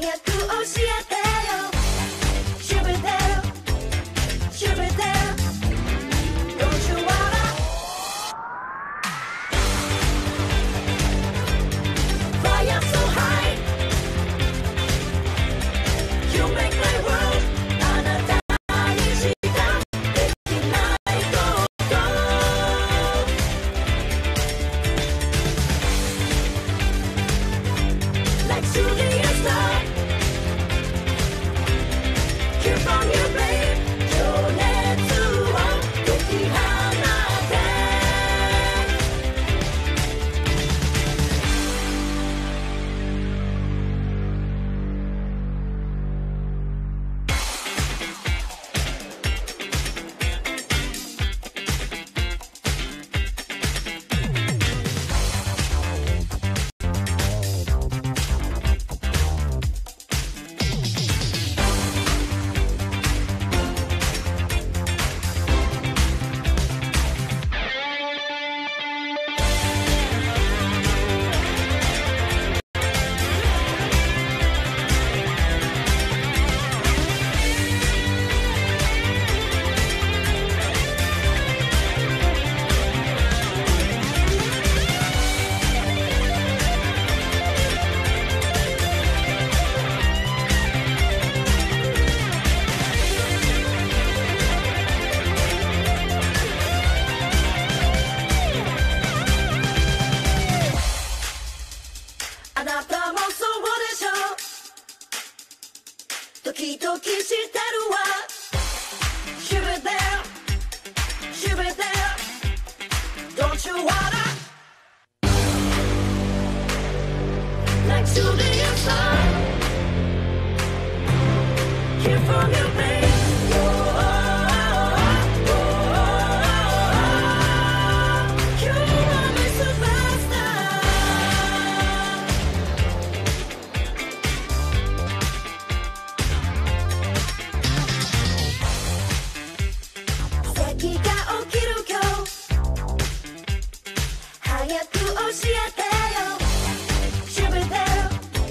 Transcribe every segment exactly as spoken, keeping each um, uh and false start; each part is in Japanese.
早く教えてよ。シュベベロ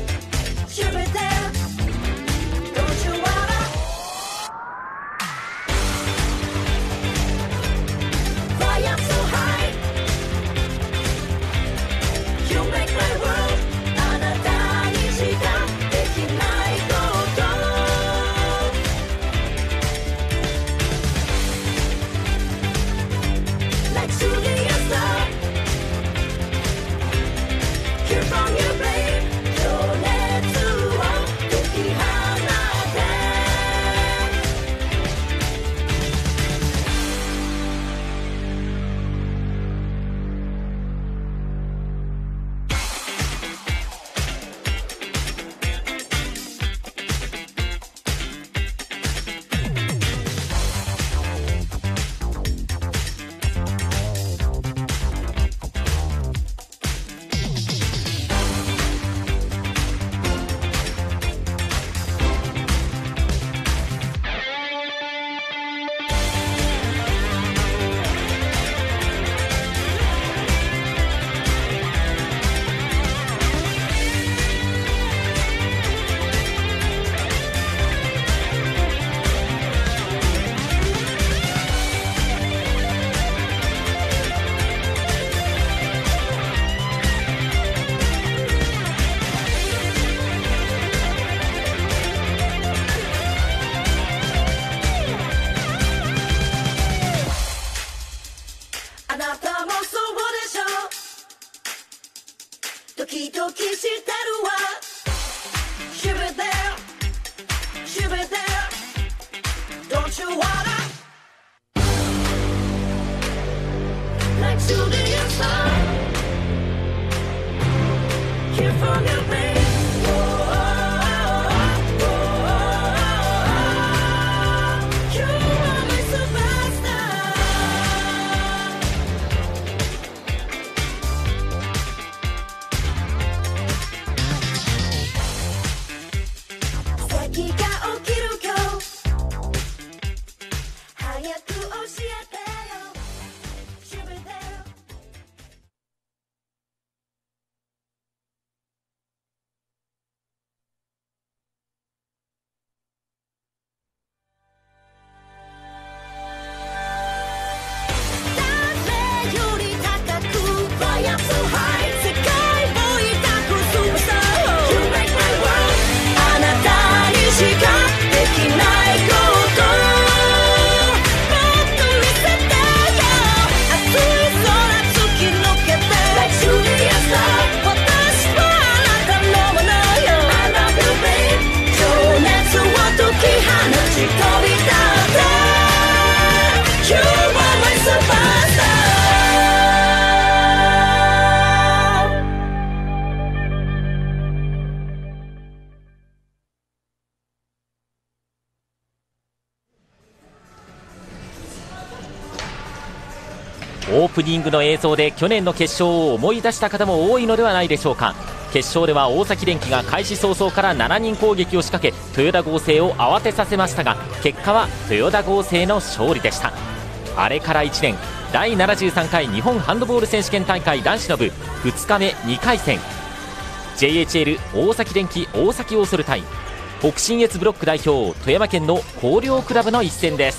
オープニングの映像で去年の決勝を思い出した方も多いのではないでしょうか。決勝では大崎電機が開始早々からしちにん攻撃を仕掛け豊田合成を慌てさせましたが、結果は豊田合成の勝利でした。あれからいちねん、だいななじゅうさんかい日本ハンドボール選手権大会男子の部ふつかめにかい戦、 ジェイエイチエル 大崎電機大崎オーソル対北信越ブロック代表富山県の広陵クラブの一戦です。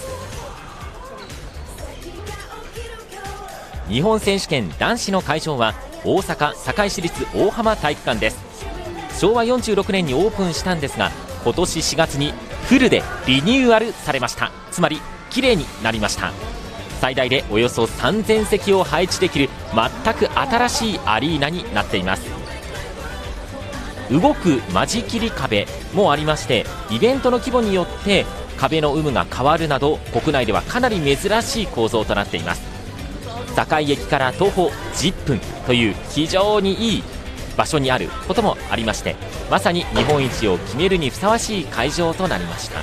日本選手権男子の会場は大阪堺市立大浜体育館です。しょうわよんじゅうろくねんにオープンしたんですが、今年しがつにフルでリニューアルされました。つまり綺麗になりました。最大でおよそさんぜんせきを配置できる全く新しいアリーナになっています。動く間仕切り壁もありまして、イベントの規模によって壁の有無が変わるなど国内ではかなり珍しい構造となっています。堺駅から徒歩じゅっぷんという非常にいい場所にあることもありまして、まさに日本一を決めるにふさわしい会場となりました。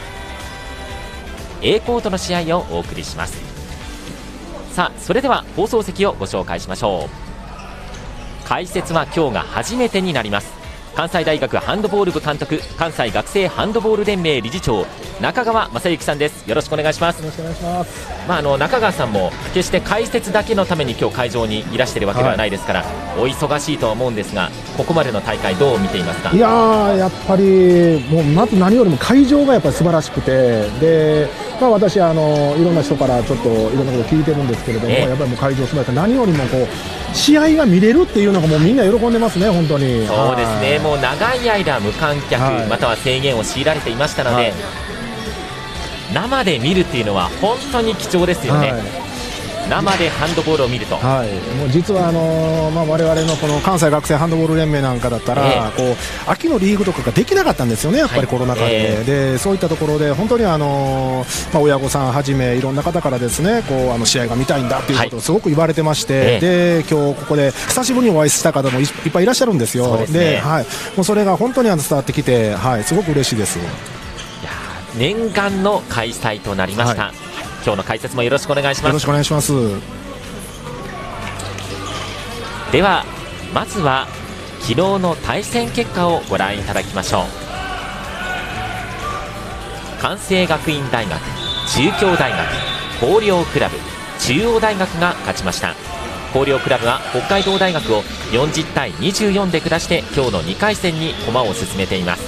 A コートの試合をお送りします。さあ、それでは放送席をご紹介しましょう。解説は今日が初めてになります。関西大学ハンドボール部監督、関西学生ハンドボール連盟理事長、中川正幸さんです。よろしくお願いします。 よろしくお願いします。 まあ、あの中川さんも決して解説だけのために今日会場にいらしているわけではないですから、はい、お忙しいとは思うんですが、ここまでの大会どう見ていますか？ いやー、やっぱりもうまず何よりも会場がやっぱり素晴らしくて、で、まあ、私あのいろんな人からちょっといろんなこと聞いてるんですけれども、えー、やっぱりもう会場素晴らしい。何よりもこう試合が見れるっていうのがもうみんな喜んでますね、本当に。 そうですね、もう長い間無観客、はい、または制限を強いられていましたので、はい、生で見るっていうのは本当に貴重ですよね。はい、生でハンドボールを見ると、 はい、もう実はあのーまあ、我々のこの関西学生ハンドボール連盟なんかだったら、えー、こう秋のリーグとかができなかったんですよね、やっぱりコロナ禍で、はいえー、でそういったところで本当にあのーまあ、親御さんはじめいろんな方からですね、こうあの試合が見たいんだということをすごく言われてまして、はい、で今日ここで久しぶりにお会いした方も い, いっぱいいらっしゃるんですよ。 そうですね、 で、はい、もうそれが本当にあの伝わってきて、はい、すごく嬉しいです。いや念願の開催となりました。はい、今日の解説もよろしくお願いします。 よろしくお願いします。 ではまずは昨日の対戦結果をご覧いただきましょう。関西学院大学、中京大学、広陵クラブ、中央大学が勝ちました。広陵クラブは北海道大学をよんじゅうたいにじゅうよんで下して今日のにかい戦に駒を進めています。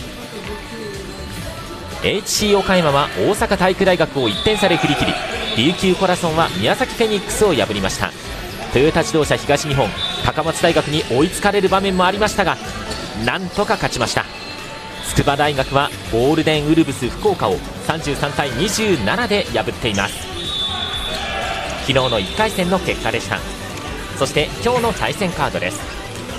エイチシー 岡山は大阪体育大学をいってん差で振り切り、琉球コラソンは宮崎フェニックスを破りました。トヨタ自動車東日本、高松大学に追いつかれる場面もありましたが、なんとか勝ちました。筑波大学はゴールデンウルブス福岡をさんじゅうさんたいにじゅうななで破っています。昨日のいっかい戦の結果でした。そして今日の対戦カードです。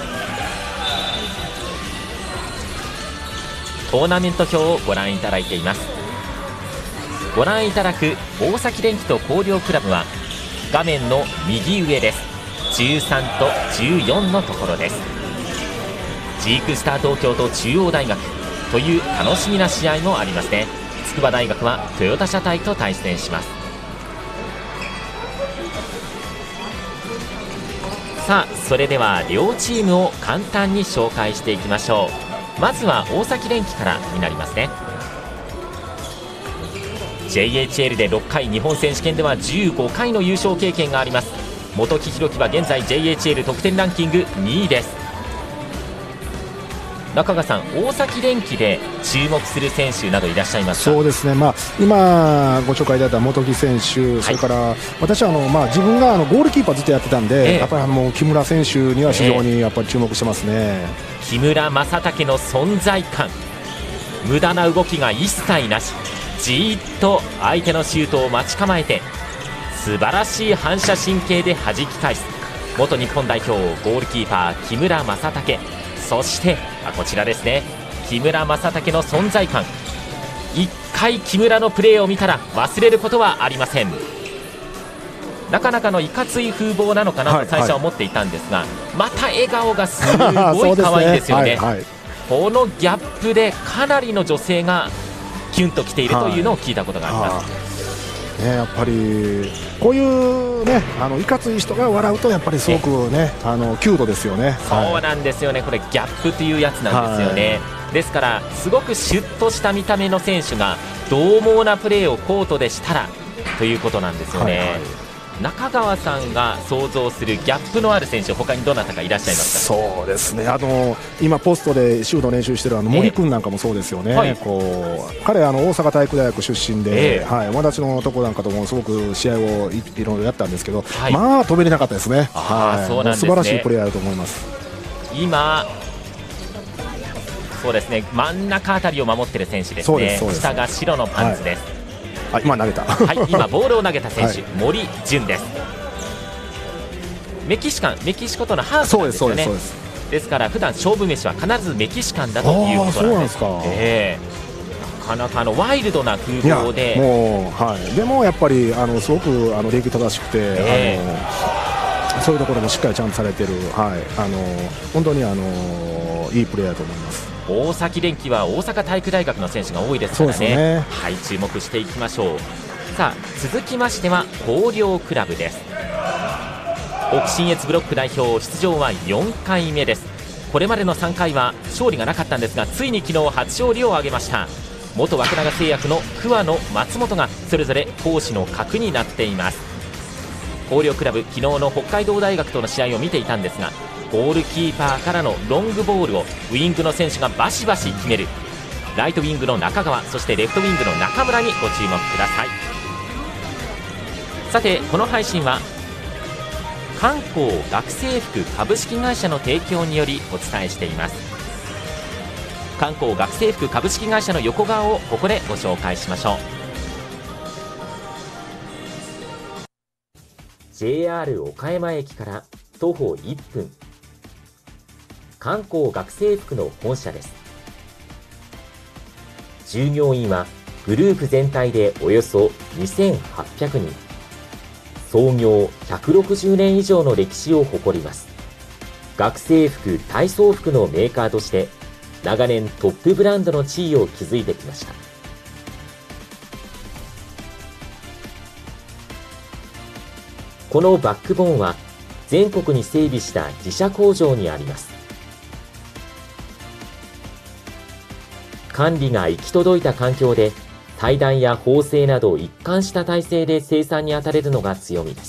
トーナメント表をご覧いただいています。ご覧いただく大崎電機と広陵クラブは画面の右上です。じゅうさんとじゅうよんのところです。ジークスター東京と中央大学という楽しみな試合もありますね。筑波大学はトヨタ車体と対戦します。さあ、それでは両チームを簡単に紹介していきましょう。まずは大崎電機からになりますね。 ジェイエイチエル でろっかい、日本選手権ではじゅうごかいの優勝経験があります本木弘樹は現在 ジェイエイチエル 得点ランキングにいです。中川さん、大崎電機で注目する選手などいらっしゃいますか？ そうですね、まあ、今ご紹介いただいた本木選手、はい、それから私はあの、まあ、自分があのゴールキーパーずっとやってたんで、えー、やっぱりあの木村選手には非常にやっぱり注目してますね。えー、木村正武の存在感、無駄な動きが一切なし、じーっと相手のシュートを待ち構えて素晴らしい反射神経で弾き返す元日本代表ゴールキーパー木村正武。そしてあこちらですね、木村正武の存在感、いっかい木村のプレーを見たら忘れることはありません。なかなかのいかつい風貌なのかなと最初は思っていたんですが、はいはい、また笑顔がすごい可愛いですよね。はいはい、このギャップでかなりの女性がキュンときているというのを聞いたことがあります。 ね、やっぱりこういうね、あのいかつい人が笑うとやっぱりすごくね、あのキュートですよね。 そうなんですよね、これギャップというやつなんですよね、はい、ですからすごくシュッとした見た目の選手が獰猛なプレーをコートでしたらということなんですよね、はいはい。中川さんが想像するギャップのある選手、他にどなたかいらっしゃいますか？ そうですね、あの今ポストでシュート練習してるあの森君なんかもそうですよね、えーはい、こう彼あの大阪体育大学出身で、えーはい、私のとこなんかともすごく試合を い, いろいろやったんですけど、はい、まあ飛べれなかったですね。 あ、はい、そうなんですね。 素晴らしいプレーヤーだと思います。 今そうですね、真ん中あたりを守っている選手ですね。下が白のパンツです、 はい、あ今投げた、 はい、今ボールを投げた選手、はい、森純です。メキシカン、メキシコとのハーフなんですよね。そうです、そうです。ですから普段勝負飯は必ずメキシカンだということなんです。えー、なかなかあのワイルドな風貌で、 もう、はい、でもやっぱりあのすごくあの礼儀正しくて、えー、あのそういうところもしっかりちゃんとされてる、はい、あの本当にあのいいプレーだと思います。 大崎電気は大阪体育大学の選手が多いですから ね, ね、はい、注目していきましょう。さあ続きましては広陵クラブです。北信越ブロック代表出場はよんかいめです。これまでのさんかいは勝利がなかったんですが、ついに昨日初勝利を挙げました。元涌永製薬の桑野、松本がそれぞれ攻守の核になっています。広陵クラブ、昨日の北海道大学との試合を見ていたんですが、ゴールキーパーからのロングボールをウイングの選手がバシバシ決める。ライトウイングの中川、そしてレフトウイングの中村にご注目ください。さてこの配信は観光学生服株式会社の提供によりお伝えしています。観光学生服株式会社の横顔をここでご紹介しましょう。 ジェイアール 岡山駅から徒歩いっぷん、観光学生服の本社です。従業員はグループ全体でおよそにせんはっぴゃくにん、創業ひゃくろくじゅうねん以上の歴史を誇ります。学生服・体操服のメーカーとして長年トップブランドの地位を築いてきました。このバックボーンは全国に整備した自社工場にあります。管理が行き届いた環境で裁断や縫製など一貫した体制で生産に当たれるのが強みです。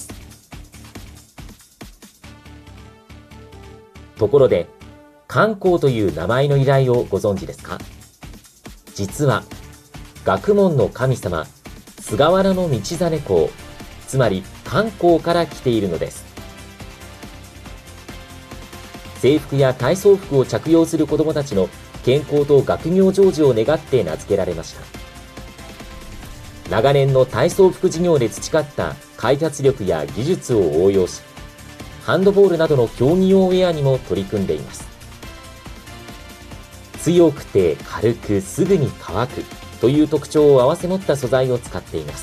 ところで、観光という名前の由来をご存知ですか？実は、学問の神様、菅原道真公、つまり観光から来ているのです。制服や体操服を着用する子どもたちの健康と学業成就を願って名付けられました。長年の体操服事業で培った開発力や技術を応用し、ハンドボールなどの競技用ウェアにも取り組んでいます。強くて軽くすぐに乾くという特徴を併せ持った素材を使っています。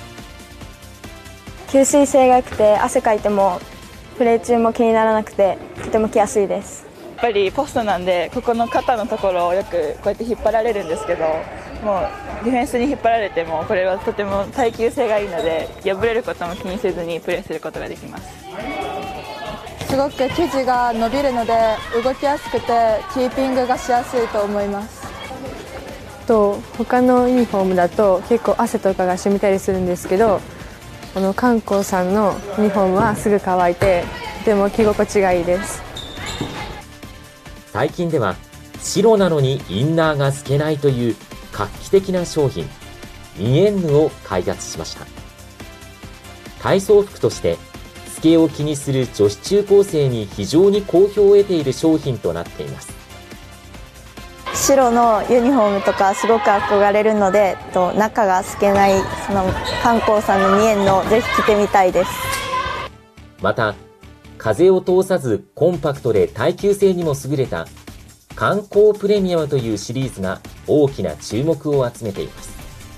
吸水性が良くて汗かいてもプレー中も気にならなくてとても着やすいです。 やっぱりポストなんで、ここの肩のところをよくこうやって引っ張られるんですけど、もうディフェンスに引っ張られてもこれはとても耐久性がいいので、破れることも気にせずにプレーすることができます。 すごく生地が伸びるので動きやすくてキーピングがしやすいと思います。 と他のユニフォームだと結構汗とかが染みたりするんですけど、この観光さんのユニフォームはすぐ乾いてとても着心地がいいです。 最近では白なのにインナーが透けないという画期的な商品ミエンヌを開発しました。体操服として透けを気にする女子中高生に非常に好評を得ている商品となっています。 白のユニフォームとかすごく憧れるので、と中が透けないその観光さんのミエンヌをぜひ着てみたいです。 また風を通さずコンパクトで耐久性にも優れた観光プレミアムというシリーズが大きな注目を集めています。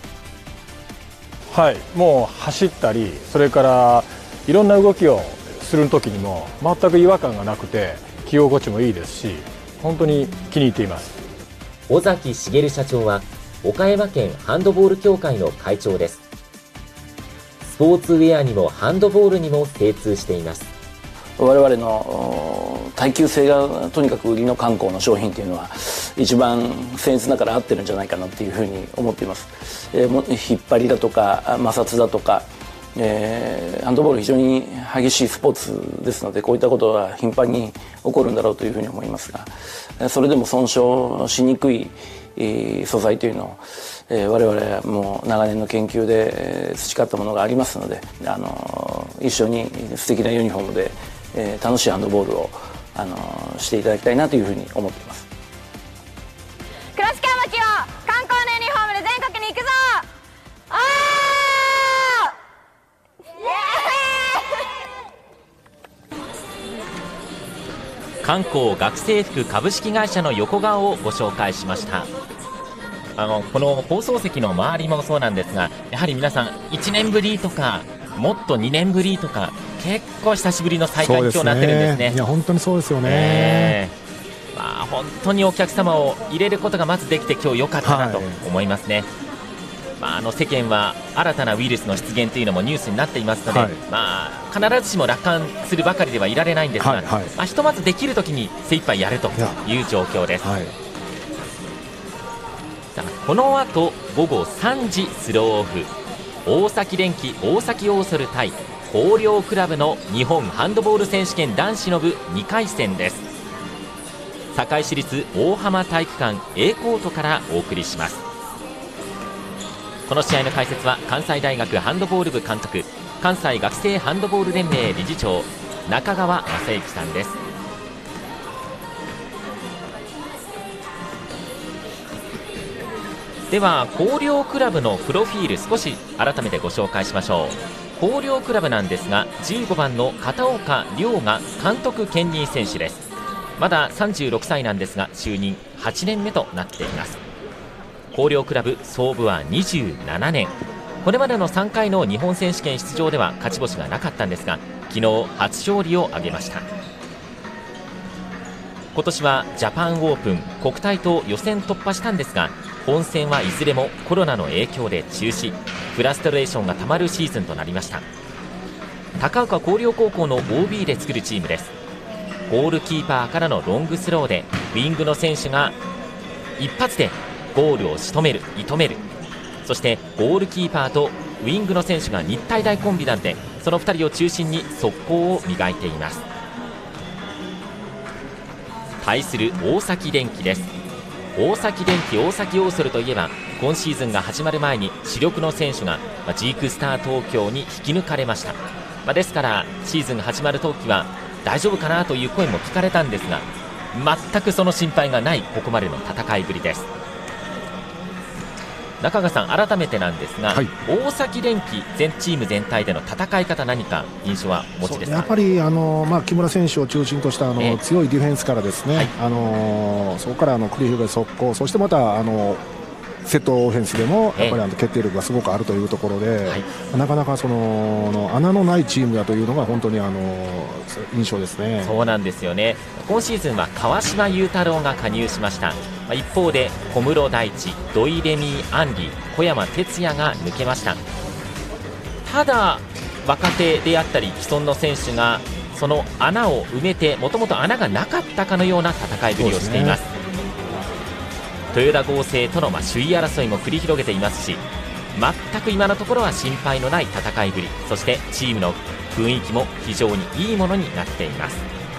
はい、もう走ったり、それからいろんな動きをする時にも全く違和感がなくて着心地もいいですし、本当に気に入っています。 尾崎茂社長は岡山県ハンドボール協会の会長です。 ポーツウェアにもハンドボールにも精通しています。 我々の耐久性がとにかく売りの観光の商品というのは一番僭越ながら合ってるんじゃないかなというふうに思っています。えー、引っ張りだとか摩擦だとか、えー、ハンドボール非常に激しいスポーツですので、こういったことは頻繁に起こるんだろうというふうに思いますが、それでも損傷しにくい、えー、素材というのを、えー、我々はもう長年の研究で、えー、培ったものがありますので、あのー、一緒に素敵なユニフォームでえー、楽しいハンドボールを、あのー、していただきたいなというふうに思っています。 倉敷山木は観光のユニフォームで全国に行くぞ。あー観光学生服株式会社の横顔をご紹介しました。あのこの放送席の周りもそうなんですが、やはり皆さんいちねんぶりとかもっとにねんぶりとか結構久しぶりの再開に今日なってるんですね。 いや本当にそうですよね、 えーまあ、本当にお客様を入れることがまずできて今日良かったなと思いますね、はいまあ、あの世間は新たなウイルスの出現というのもニュースになっていますので、はいまあ、必ずしも楽観するばかりではいられないんですが、はいはいまあ、ひとまずできるときに精一杯やるという状況です。はい、さあこの後午後さんじスローオフ、大崎電機大崎オーソル対広陵クラブの日本ハンドボール選手権男子の部にかい戦です。堺市立大浜体育館 A コートからお送りします。この試合の解説は関西大学ハンドボール部監督、関西学生ハンドボール連盟理事長、中川正幸さんです。では広陵クラブのプロフィール少し改めてご紹介しましょう。広陵クラブなんですが、じゅうごばんの片岡亮が監督兼任選手です。まださんじゅうろくさいなんですが、就任はちねんめとなっています。広陵クラブ創部はにじゅうななねん、これまでのさんかいの日本選手権出場では勝ち星がなかったんですが、昨日初勝利を挙げました。今年はジャパンオープン国体と予選突破したんですが、本戦はいずれもコロナの影響で中止、フラストレーションがたまるシーズンとなりました。高岡広陵高校の オービー で作るチームです。ゴールキーパーからのロングスローでウイングの選手が一発でゴールを仕留める、射止める、そしてゴールキーパーとウイングの選手が日体大コンビなんで、そのふたりを中心に速攻を磨いています。対する大崎電機です。大崎電機大崎オーソルといえば、今シーズンが始まる前に主力の選手がジークスター東京に引き抜かれました。まあ、ですからシーズンが始まる時は大丈夫かなという声も聞かれたんですが、全くその心配がないここまでの戦いぶりです。中川さん、改めてなんですが、はい、大崎電機全チーム全体での戦い方、何か印象はお持ちですか？ やっぱりあの、まあ、木村選手を中心としたあの、えー、強いディフェンスからですね、はい、あのそこからあの繰り広げる速攻、そしてまたあのセットオフェンスでもやっぱりあの決定力がすごくあるというところで、はい、なかなかそのの穴のないチームだというのが本当にあの印象ですね。 そうなんですよね。今シーズンは川島悠太郎が加入しました。一方で小室大地、土井レミー・アンリ、小山哲也が抜けました。ただ若手であったり既存の選手がその穴を埋めて、もともと穴がなかったかのような戦いぶりをしています。豊田合成とのまあ首位争いも繰り広げていますし、全く今のところは心配のない戦いぶり、そしてチームの雰囲気も非常にいいものになっています。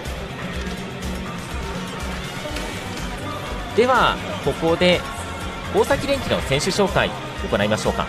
ではここで大崎電機の選手紹介行いましょうか。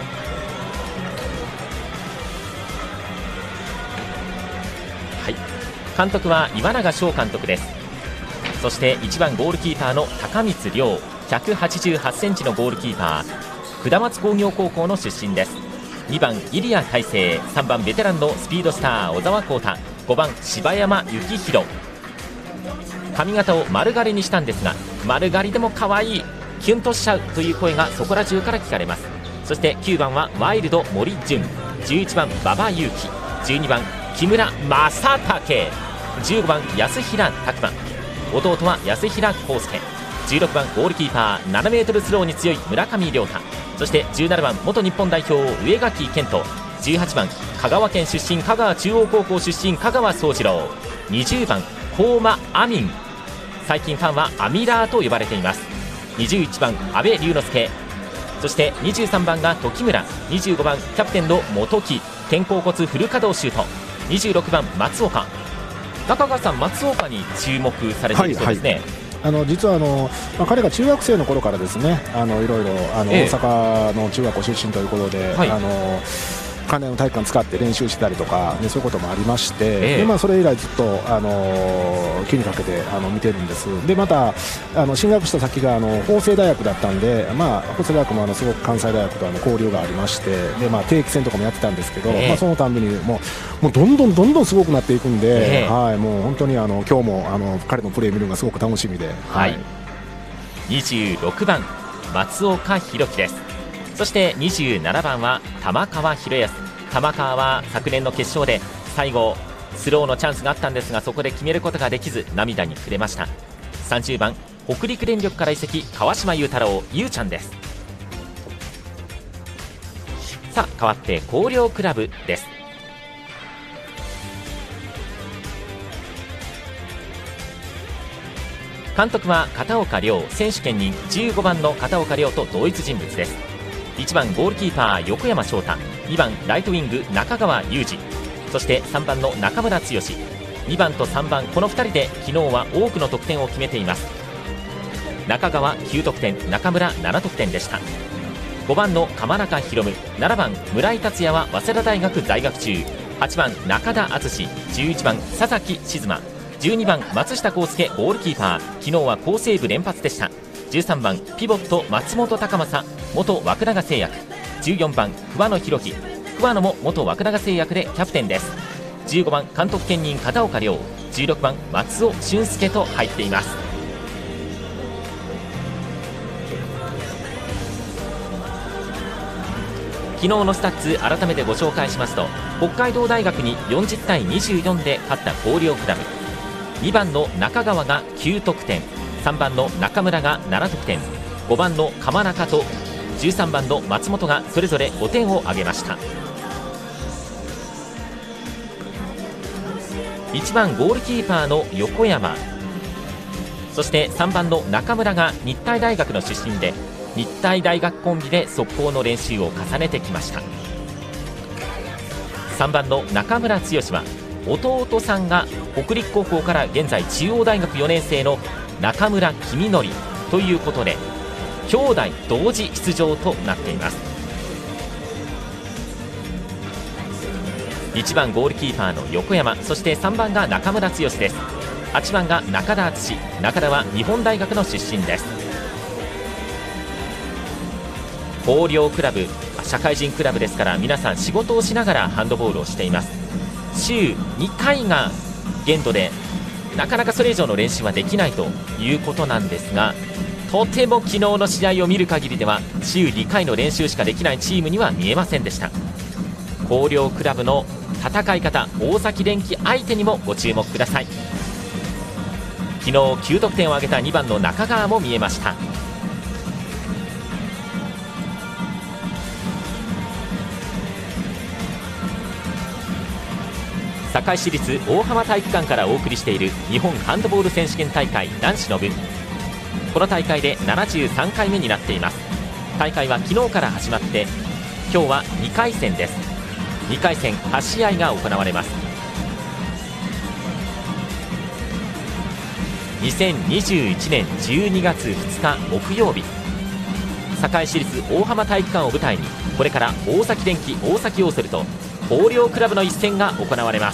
はい、監督は岩永翔監督です。そしていちばんゴールキーパーの高光亮、ひゃくはちじゅうはちセンチのゴールキーパー、下松工業高校の出身です。にばん入谷大成、さんばんベテランのスピードスター小沢光太、ごばん柴山幸弘。髪型を丸刈りにしたんですが、丸刈りでも可愛い、キュンとしちゃうという声がそこら中から聞かれます。そしてきゅうばんはワイルド森純、じゅういちばん馬場雄輝、じゅうにばん木村正武、じゅうごばん安平拓磨、弟は安平康介、じゅうろくばんゴールキーパーななメートルスローに強い村上亮太、そしてじゅうななばん元日本代表上垣健人、 じゅうはちばん香川県出身、香川中央高校出身、香川宗次郎。にじゅうばん高間アミン、最近ファンはアミラーと呼ばれています。にじゅういちばん阿部龍之介、そしてにじゅうさんばんが時村、にじゅうごばんキャプテンの本木、肩甲骨フル稼働シュート。にじゅうろくばん松岡。中川さん、松岡に注目されているそうですね。はいはい、 あの実はあの、まあ、彼が中学生の頃からですね、あのいろいろあの、ええ、大阪の中学校出身ということで、はい、あの関連の体育館使って練習してたりとか、ね、そういうこともありまして、ええ、でまあ、それ以来ずっと、あの気にかけてあの見てるんです。でまたあの進学した先があの法政大学だったんで、まあ、法政大学もあのすごく関西大学とあの交流がありまして、で、まあ、定期戦とかもやってたんですけど、ええ、まあ、そのたんびにもう、もうどんどんどんどんすごくなっていくんで、ええ、はい、もう本当にあの今日もあの彼のプレー見るのがすごく楽しみで、はい、 にじゅうろくばん松岡弘樹です。そしてにじゅうななばんは玉川宏康。玉川は昨年の決勝で最後スローのチャンスがあったんですが、そこで決めることができず涙に暮れました。さんじゅうばん北陸電力から移籍、川島裕太郎、ゆうちゃんです。さあ変わって広陵クラブです。監督は片岡亮、選手兼任じゅうごばんの片岡亮と同一人物です。いちばんゴールキーパー横山翔太、にばんライトウィング中川裕二、そしてさんばんの中村剛、にばんとさんばん、このふたりで昨日は多くの得点を決めています。中川きゅうとくてん、中村ななとくてんでした。ごばんの鎌中宏夢、ななばん村井達也は早稲田大学在学中、はちばん中田敦、じゅういちばん佐々木静馬、じゅうにばん松下康介ゴールキーパー、昨日は好セーブ連発でした。じゅうさんばんピボット松本隆正、元涌永製薬。じゅうよんばん桑野博樹、桑野も元涌永製薬でキャプテンです。じゅうごばん監督兼任片岡亮、じゅうろくばん松尾俊介と入っています。昨日のスタッツ改めてご紹介しますと、北海道大学によんじゅうたいにじゅうよんで勝った広陵クラブ。にばんの中川がきゅうとくてん、さんばんの中村がななとくてん、ごばんの鎌中とじゅうさんばんの松本がそれぞれごてんを挙げました。いちばんゴールキーパーの横山、そしてさんばんの中村が日体大学の出身で、日体大学コンビで速攻の練習を重ねてきました。さんばんの中村剛は弟さんが北陸高校から現在中央大学よねん生の中村公則ということで、兄弟同時出場となっています。いちばんゴールキーパーの横山、そしてさんばんが中村剛です。はちばんが中田敦、中田は日本大学の出身です。広陵クラブ、社会人クラブですから、皆さん仕事をしながらハンドボールをしています。週にかいが限度で、なかなかそれ以上の練習はできないということなんですが、とても昨日の試合を見る限りでは週にかいの練習しかできないチームには見えませんでした。広陵クラブの戦い方、大崎電気相手にもご注目ください。昨日きゅうとくてんを挙げたにばんの中川も見えました。堺市立大浜体育館からお送りしている日本ハンドボール選手権大会男子の部、この大会でななじゅうさんかいめになっています。大会は昨日から始まって、今日はにかいせんです。にかいせんはちしあいが行われます。にせんにじゅういちねんじゅうにがつふつか木曜日、堺市立大浜体育館を舞台に、これから大崎電気大崎オーセルと広陵クラブの一戦が行われます。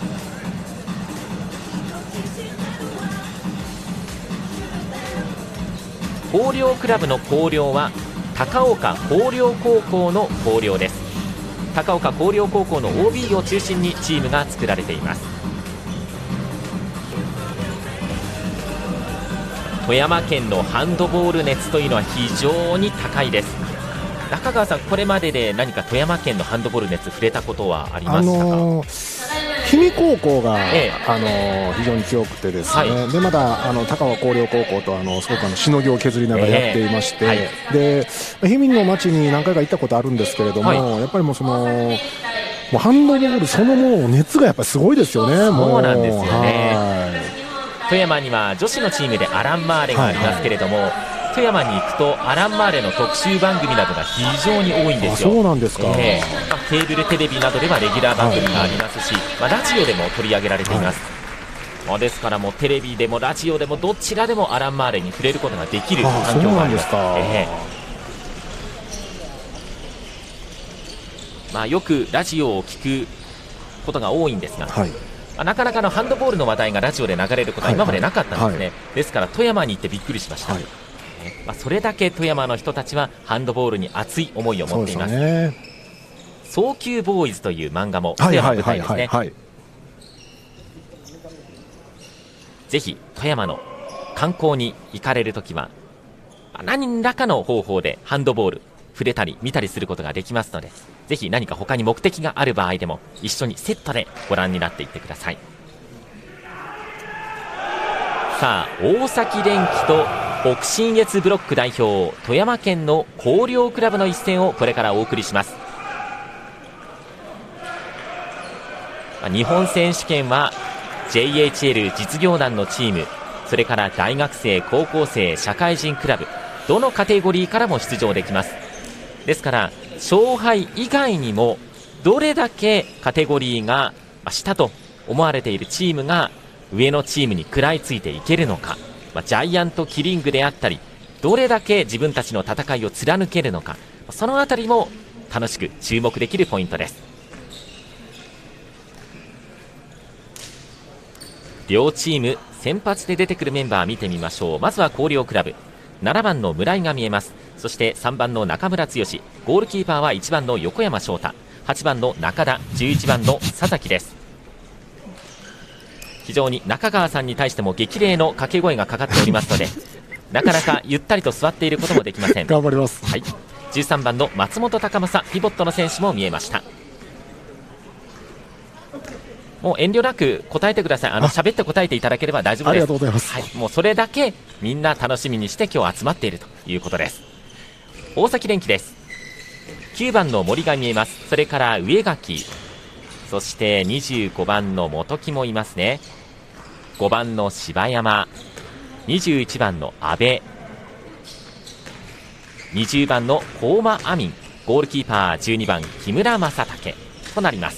広陵クラブの広陵は高岡広陵高校の広陵です。高岡広陵高校の オービー を中心にチームが作られています。富山県のハンドボール熱というのは非常に高いです。中川さん、これまでで何か富山県のハンドボール熱触れたことはありましたか？あのー、 氷見高校が、 ええ、 あの非常に強くてですね、 はい、 でまたあの高尾広陵高校とあのすごくあのしのぎを削りながらやっていまして、えーはい、で氷見の町に何回か行ったことあるんですけれども、はい、やっぱりもうそのもうハンドボールそのもの熱がやっぱりすごいですよね。 そうなんですよね。富山には女子のチームでアランマーレがありますけれども、はいはい、富山に行くとアランマーレの特集番組などが非常に多いんですよ。 そうなんですか。 えーまあ、ケーブルテレビなどではレギュラー番組がありますし、はいまあ、ラジオでも取り上げられています、はいまあ、ですからもうテレビでもラジオでもどちらでもアランマーレに触れることができる環境があります。えーまあ、よくラジオを聞くことが多いんですが、はいまあ、なかなかのハンドボールの話題がラジオで流れることは今までなかったんですね、はいはい、ですから富山に行ってびっくりしました、はいまあ、それだけ富山の人たちはハンドボールに熱い思いを持っています。ね、早球ボーイズという漫画も富山舞台ですね。ぜひ富山の観光に行かれるときは何らかの方法でハンドボール触れたり見たりすることができますので、ぜひ何か他に目的がある場合でも一緒にセットでご覧になっていってください。さあ大崎連輝と北信越ブロック代表富山県の広陵クラブの一戦をこれからお送りします。日本選手権は ジェイエイチエル 実業団のチーム、それから大学生高校生社会人クラブ、どのカテゴリーからも出場できます。ですから勝敗以外にもどれだけカテゴリーが下と思われているチームが上のチームに食らいついていけるのか、まあ、ジャイアントキリングであったりどれだけ自分たちの戦いを貫けるのか、そのあたりも楽しく注目できるポイントです。両チーム先発で出てくるメンバー見てみましょう。まずは広陵クラブ、ななばんの村井が見えます。そしてさんばんの中村剛、ゴールキーパーはいちばんの横山翔太、はちばんの中田、じゅういちばんの佐々木です。非常に中川さんに対しても激励の掛け声がかかっておりますのでなかなかゆったりと座っていることもできません。 頑張ります、 はい、じゅうさんばんの松本隆正、ピボットの選手も見えました。もう遠慮なく答えてください。あの喋って答えていただければ大丈夫です。 ありがとうございます、 はい、もうそれだけみんな楽しみにして今日集まっているということです。大崎連輝です。きゅうばんの森が見えます。それから上垣、そしてにじゅうごばんの本木もいますね。ごばんの柴山、にじゅういちばんの阿部、にじゅうばんの高間亜民、ゴールキーパーじゅうにばん木村正武となります。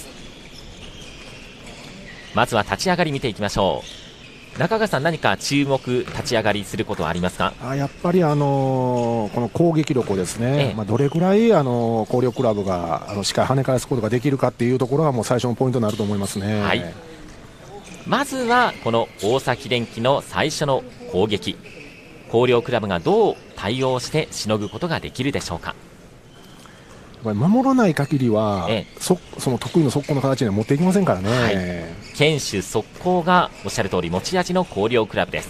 まずは立ち上がり見ていきましょう。中川さん、何か注目立ち上がりすることはありますか？ あやっぱり、あのー、この攻撃力をですね、ええまあ、どれくらい、あのー、広陵クラブがあのしっかり跳ね返すことができるかっていうところがもう最初のポイントになると思いますね。 はい、まずはこの大崎連輝の最初の攻撃、広陵クラブがどう対応してしのぐことができるでしょうか。 守らない限りは、ええ、そ, その得意の速攻の形には持っていきませんからね。はい、 堅守速攻がおっしゃる通り持ち味の広陵クラブです。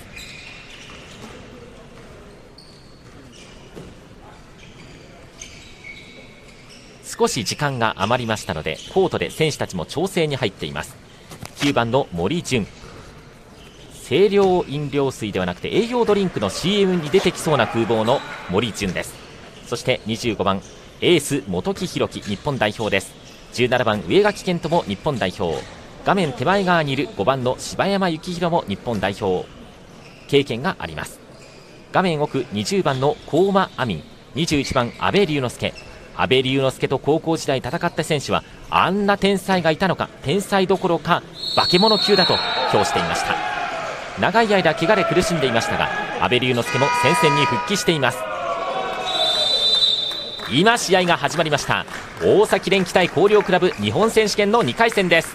少し時間が余りましたのでコートで選手たちも調整に入っています。きゅうばんの森純、清涼飲料水ではなくて栄養ドリンクの シーエム に出てきそうな風貌の森純です。そしてにじゅうごばんエース本木弘樹、日本代表です。じゅうななばん上垣健人も日本代表、画面手前側にいるごばんの柴山幸弘も日本代表経験があります。画面奥にじゅうばんの高間亜民、にじゅういちばん阿部龍之介、阿部龍之介と高校時代戦った選手はあんな天才がいたのか、天才どころか化け物級だと評していました。長い間怪我で苦しんでいましたが阿部龍之介も戦線に復帰しています。今試合が始まりました。大崎連輝対広陵クラブ日本選手権のにかい戦です。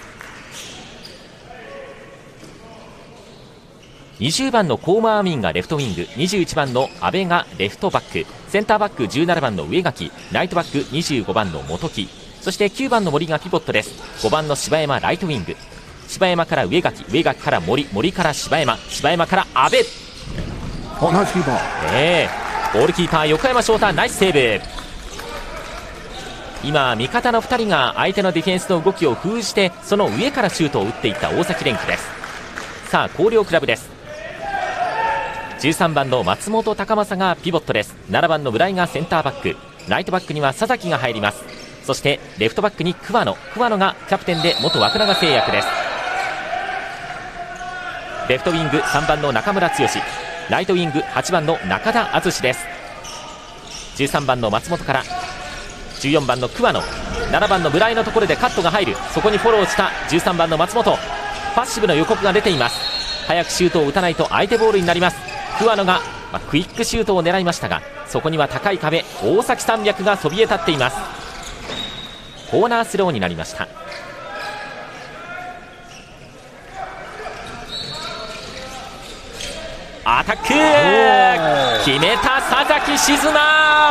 にじゅうばんの高間亜民がレフトウィング、にじゅういちばんの阿部がレフトバック、センターバックじゅうななばんの上垣、ライトバックにじゅうごばんの本木、そしてきゅうばんの森がピボットです。ごばんの柴山ライトウィング、柴山から上垣、上垣から森、森から柴山、柴山から阿部。 おナイスキーパー、 えー、ゴールキーパー横山翔太ナイスセーブ。 今味方のふたりが相手のディフェンスの動きを封じてその上からシュートを打っていった大崎蓮来です。さあ広陵クラブです。じゅうさんばんの松本隆正がピボットです。ななばんの村井がセンターバック、ライトバックには佐々木が入ります。そしてレフトバックに桑野桑野がキャプテンで元枠永製薬です。レフトウィングさんばんの中村剛、ライトウィングはちばんの中田敦です。じゅうさんばんの松本からじゅうよんばんの桑野、ななばんの村井のところでカットが入る。そこにフォローしたじゅうさんばんの松本、パッシブの予告が出ています。早くシュートを打たないと相手ボールになります。桑野が、まあ、クイックシュートを狙いましたが、そこには高い壁大崎山脈がそびえ立っています。コーナースローになりました。アタック決めた佐々木静奈。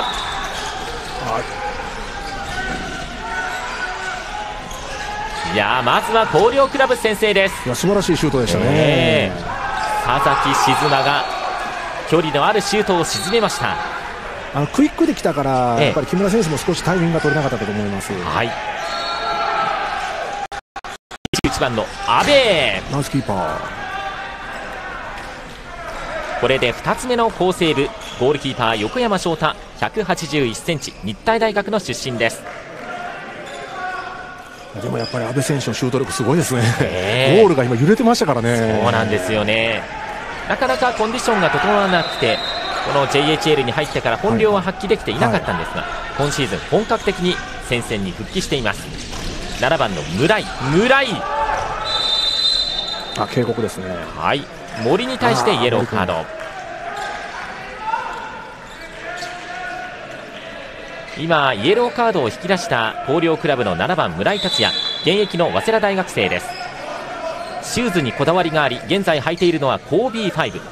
いやまずは広陵クラブ先制です。 いや素晴らしいシュートでしたね、 えー、佐々木静奈が距離のあるシュートを沈めました。 あのクイックできたから、えー、やっぱり木村選手も少しタイミングが取れなかったと思います。 はい、にじゅういちばんの阿部ナイスキーパー。 これでふたつめの好セーブ。ゴールキーパー横山翔太ひゃくはちじゅういっセンチ、日体大学の出身です。 でもやっぱり阿部選手のシュート力すごいですね、 えー、 ゴールが今揺れてましたからね。 そうなんですよね。なかなかコンディションが整わなくてこの ジェイエイチエル に入ってから本領は発揮できていなかったんですが、はい、今シーズン本格的に戦線に復帰しています。ななばんの村井村井あ警告ですね。 はい、森に対してイエローカード。今イエローカードを引き出した広陵クラブのななばん村井達也、現役の早稲田大学生です。シューズにこだわりがあり現在履いているのはコービーファイブ。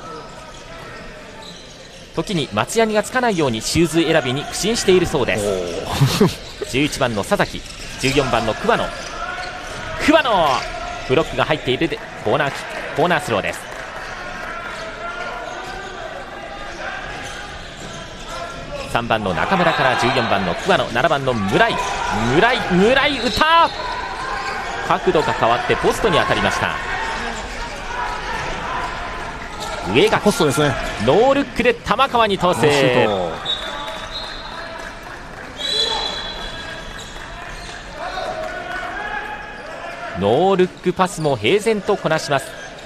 時に松ヤニがつかないようにシューズ選びに苦心しているそうです。じゅういちばんの佐々木、じゅうよんばんの桑野桑野ブロックが入っているでコーナーキックコーナースローです。さんばんの中村からじゅうよんばんの桑野、ななばんの村井村井村井打った角度が変わってポストに当たりました。上がポストですね。 ノールックで玉川に通す。ノールックパスも平然とこなします。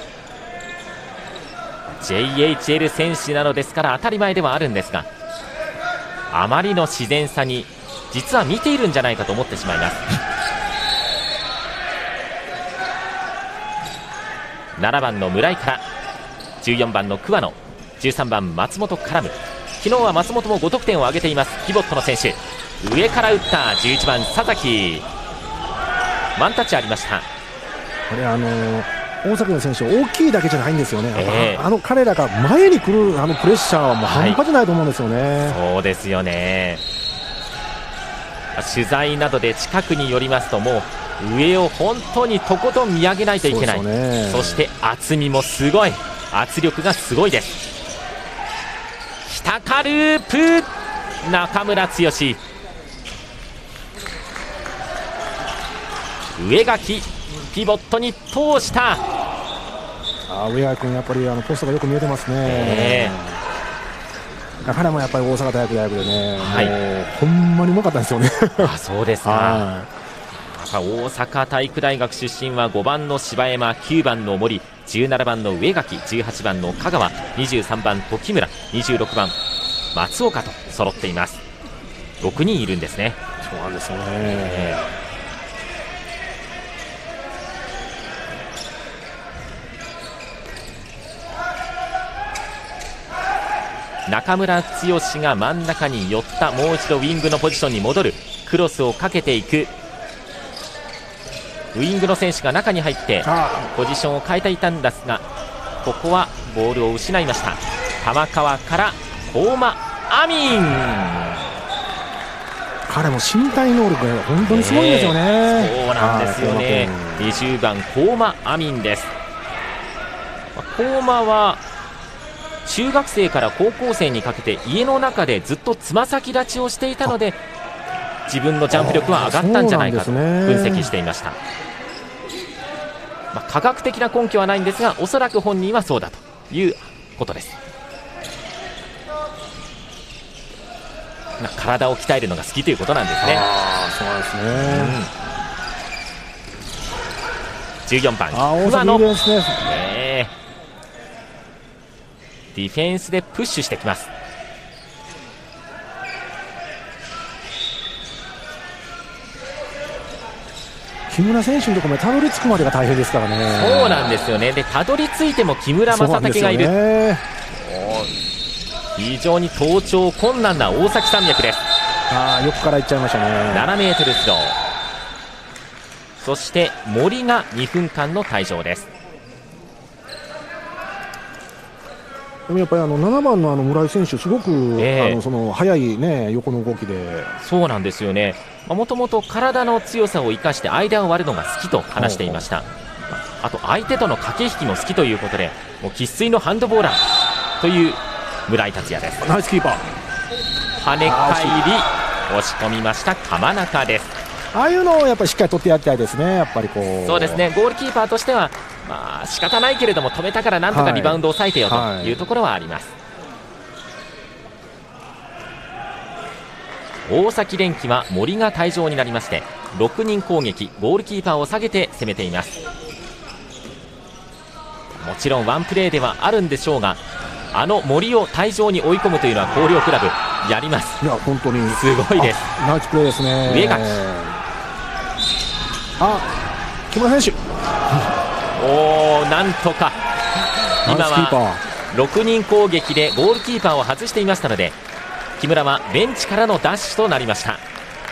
ジェイエイチエル 選手なのですから当たり前ではあるんですが、あまりの自然さに実は見ているんじゃないかと思ってしまいます。ななばんの村井からじゅうよんばんの桑野、じゅうさんばん松本絡む。昨日は松本もご得点を挙げています。ピボットの選手、上から打ったじゅういちばん佐々木、ワンタッチありました。 これあのー、大崎の選手大きいだけじゃないんですよね、 えー、 あの彼らが前に来るあのプレッシャーはもう半端じゃないと思うんですよね、 はい、そうですよね。取材などで近くに寄りますともう上を本当にとことん見上げないといけない。 そ, ね、そして厚みもすごい、圧力がすごいです。北カループ中村剛、上垣ピボットに通した。 あ上垣君やっぱりあのポストがよく見えてますね、えー、彼もやっぱり大阪大学大学でね、はい、もうほんまにうまかったんですよね。 あそうですか。大阪体育大学出身はごばんの柴山、きゅうばんの森、じゅうななばんの植垣、じゅうはちばんの香川、にじゅうさんばん時村、にじゅうろくばん松岡と揃っています。ろくにんいるんですね。 そうなんですよね、えー、中村剛が真ん中に寄った。もう一度ウィングのポジションに戻る。クロスをかけていく。ウイングの選手が中に入ってポジションを変えていたんですが、ここはボールを失いました。玉川から高間アミン、 彼も身体能力が本当にすごいんですよね、 えー、そうなんですよね。にじゅうばん高間アミンです。高間は中学生から高校生にかけて家の中でずっとつま先立ちをしていたので自分のジャンプ力は上がったんじゃないかと分析していました。まあ、科学的な根拠はないんですが、おそらく本人はそうだということです。まあ、体を鍛えるのが好きということなんですね。 あそうなんですね、うん、 じゅうよんばん桑野、えー、ディフェンスでプッシュしてきます。 木村選手のところまでたどり着くまでが大変ですからね。 そうなんですよね。でたどり着いても木村正武がいる、ね、非常に登頂困難な大崎山脈です。 あ横から行っちゃいましたね。 ななメートルスロー、そして森がにふんかんの退場です。 でもやっぱりあのななばんのあの村井選手すごく、えー、あのその速い、ね、横の動きで。 そうなんですよね。もともと体の強さを生かして間を割るのが好きと話していました。あと相手との駆け引きも好きということで、もう生粋のハンドボーラーという村井達也です。 ナイスキーパー、 跳ね返り押し込みました鎌中です。 ああいうのをやっぱりしっかり取ってやりたいですね。やっぱりこうそうですね、ゴールキーパーとしてはまあ仕方ないけれども止めたからなんとかリバウンドを抑えてよというところはあります。はいはい、大崎連輝は森が退場になりまして、ろくにん攻撃、ゴールキーパーを下げて攻めています。もちろんワンプレーではあるんでしょうが、あの森を退場に追い込むというのは広陵クラブやります。 いや本当にすごいです。 ナイスプレーですね。 上垣、 あ木村選手おーなんとか今はろくにん攻撃でゴールキーパーを外していましたので、木村はベンチからのダッシュとなりました。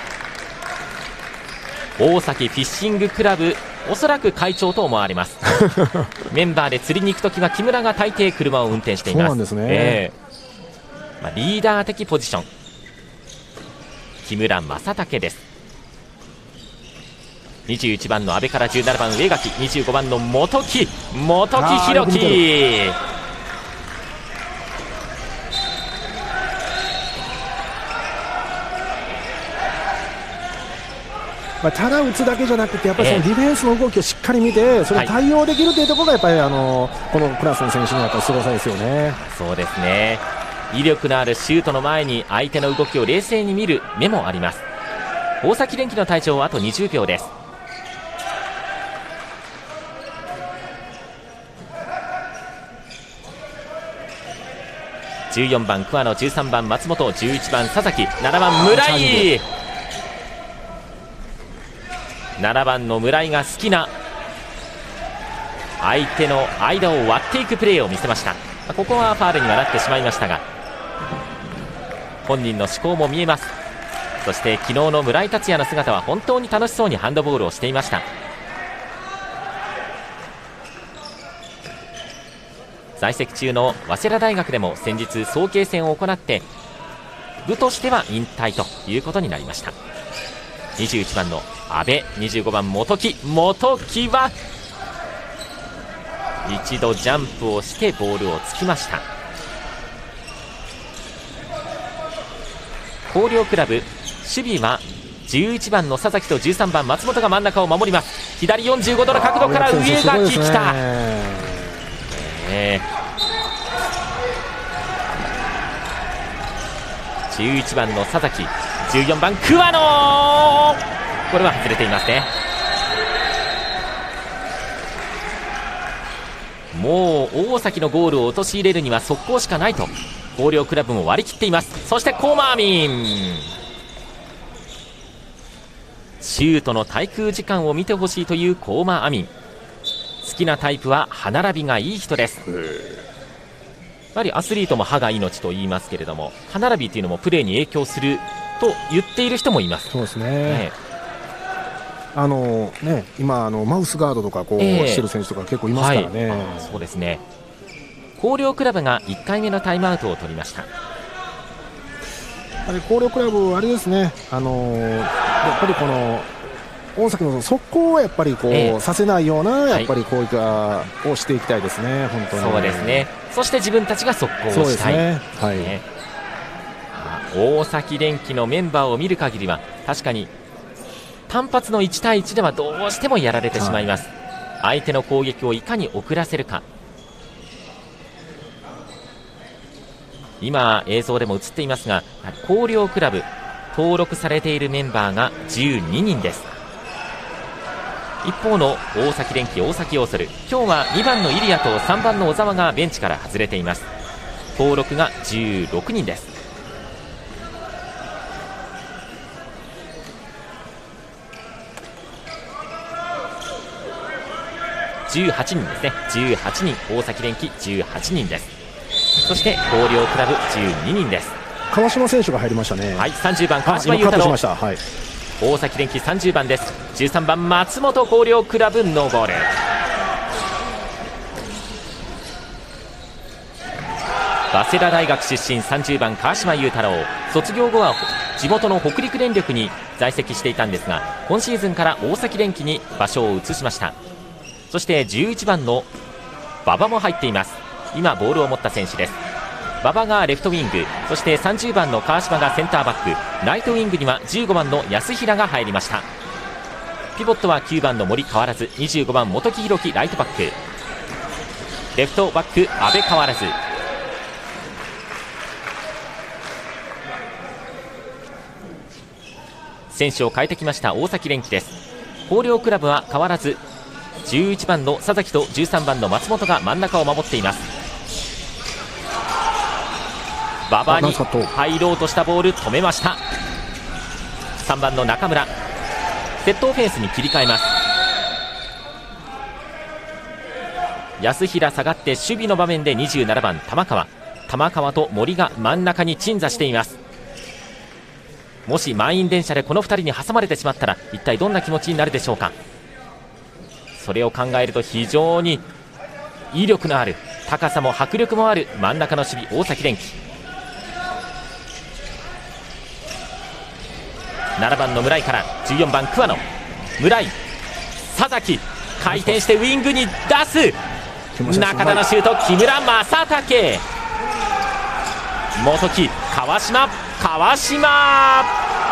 大崎フィッシングクラブ、おそらく会長と思われますメンバーで釣りに行くときは木村が大抵車を運転しています。 そうなんですね、 えーまあ、リーダー的ポジション木村正武です。にじゅういちばんの阿部からじゅうななばん上垣、にじゅうごばんの本木本木弘樹、 まあ、ただ打つだけじゃなくてやっぱりそのディフェンスの動きをしっかり見てそれに対応できるというところがやっぱりあのこのクラスの選手のやっぱり凄さですよね。 そうですね、威力のあるシュートの前に相手の動きを冷静に見る目もあります。大崎連輝の退場はあとにじゅうびょうです。じゅうよんばん桑野、じゅうさんばん松本、じゅういちばん佐々木、ななばん村井、ななばんの村井が好きな相手の間を割っていくプレーを見せました。ここはファールにはなってしまいましたが本人の思考も見えます。そして昨日の村井達也の姿は本当に楽しそうにハンドボールをしていました。在籍中の早稲田大学でも先日早慶戦を行って部としては引退ということになりました。にじゅういちばんの阿部、にじゅうごばん本木本木は一度ジャンプをしてボールを突きました。広陵クラブ守備はじゅういちばんの佐々木とじゅうさんばん松本が真ん中を守ります。左よんじゅうごどの角度から上垣来た、えー、じゅういちばんの佐々木、じゅうよんばん桑野、これは外れていますね。もう大崎のゴールを陥れるには速攻しかないと広陵クラブも割り切っています。そしてコーマーミン、シュートの滞空時間を見てほしいというコーマーアミン、好きなタイプは歯並びがいい人です。やはりアスリートも歯が命と言いますけれども、歯並びというのもプレーに影響すると言っている人もいます。 そうですね、ね、あのね、今あのマウスガードとかこう、えー、してる選手とか結構いますからね、はい、 そうですね。広陵クラブがいっかいめのタイムアウトを取りました。 広陵クラブあれですね、あのやっぱりこの大崎の速攻をやっぱりこう、えー、させないようなやっぱり攻撃をしていきたいですね、本当に。 そうですね。そして自分たちが速攻をしたい。 そうですね、はい、 ね、 大崎電気のメンバーを見る限りは確かに単発のいち対いちではどうしてもやられてしまいます、はい、相手の攻撃をいかに遅らせるか。今映像でも映っていますが、広陵クラブ登録されているメンバーがじゅうににんです。一方の大崎電気大崎オーソル、今日はにばんのイリアとさんばんの小沢がベンチから外れています。登録がじゅうろくにんです。じゅうはちにんですね。じゅうはちにん、大崎電気じゅうはちにんです。そして広陵クラブじゅうににんです。 川島選手が入りましたね。 はい、さんじゅうばん川島優太郎、 はい、 大崎電気さんじゅうばんです。じゅうさんばん松本広陵クラブノーボール。早稲田大学出身さんじゅうばん川島優太郎、卒業後は地元の北陸電力に在籍していたんですが、今シーズンから大崎電気に場所を移しました。そしてじゅういちばんの馬場も入っています。今ボールを持った選手です。馬場がレフトウィング、そしてさんじゅうばんの川島がセンターバック、ライトウィングにはじゅうごばんの安平が入りました。ピボットはきゅうばんの森変わらず、にじゅうごばん本木弘樹ライトバック、レフトバック阿部変わらず、選手を変えてきました大崎電気です。広陵クラブは変わらずじゅういちばんの佐々木とじゅうさんばんの松本が真ん中を守っています。馬場に入ろうとしたボール止めました。さんばんの中村、セットオフェンスに切り替えます。安平下がって守備の場面でにじゅうななばん玉川、玉川と森が真ん中に鎮座しています。もし満員電車でこのふたりに挟まれてしまったら一体どんな気持ちになるでしょうか。それを考えると非常に威力のある、高さも迫力もある真ん中の守備大崎電気。ななばんの村井からじゅうよんばん桑野、村井、佐々木回転してウイングに出す、中田のシュート、木村正武、元木、川島、川島、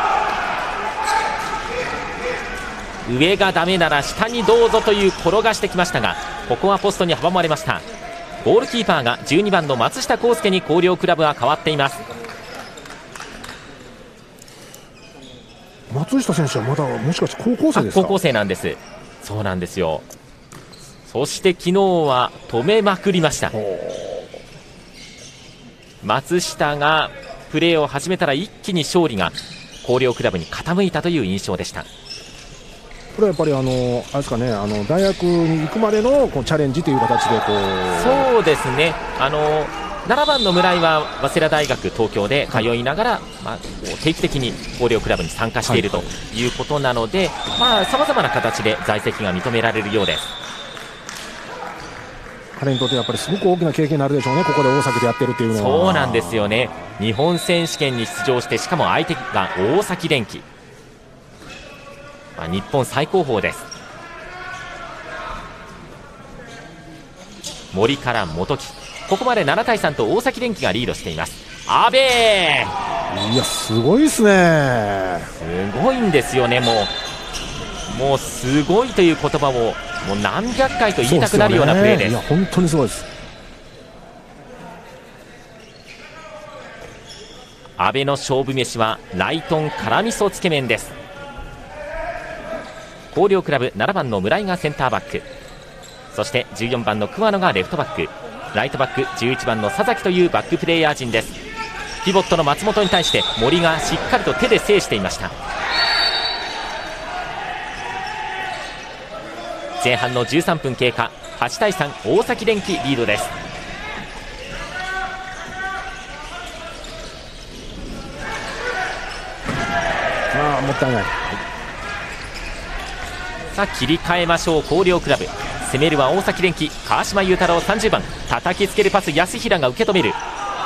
上がダメなら下にどうぞという転がしてきましたが、ここはポストに阻まれました。ゴールキーパーがじゅうにばんの松下幸介に広陵クラブは変わっています。 松下選手はまだもしかして高校生ですか。 高校生なんです。そうなんですよ。そして昨日は止めまくりました。松下がプレーを始めたら一気に勝利が広陵クラブに傾いたという印象でした。 これはやっぱりあのあれですかね、あの大学に行くまでのこうチャレンジという形でこう。 そうですね、あのななばんの村井は早稲田大学東京で通いながら、はい、まあ、定期的に広陵クラブに参加しているということなので、さまざまな形で在籍が認められるようです。 彼にとってやっぱりすごく大きな経験になるでしょうね、ここで大崎でやってるっていうのは。 そうなんですよね。日本選手権に出場して、しかも相手が大崎電気、まあ、日本最高峰です。森から元木、ここまでななたいさんと大崎電気がリードしています。阿部、いやすごいですね。 すごいんですよね。もうもうすごいという言葉をもう何百回と言いたくなるようなプレーです。 いや本当にすごいです。 阿部の勝負飯はライトン辛味噌つけ麺です。広陵クラブななばんの村井がセンターバック、そしてじゅうよんばんの桑野がレフトバック、ライトバックじゅういちばんの佐々木というバックプレーヤー陣です。ピボットの松本に対して森がしっかりと手で制していました。前半のじゅうさんぷん経過、はちたいさん大崎電気リードです。 ああもったいない。 さあ切り替えましょう。広陵クラブ攻めるは大崎電気、川島優太郎さんじゅうばん、叩きつけるパス安平が受け止める。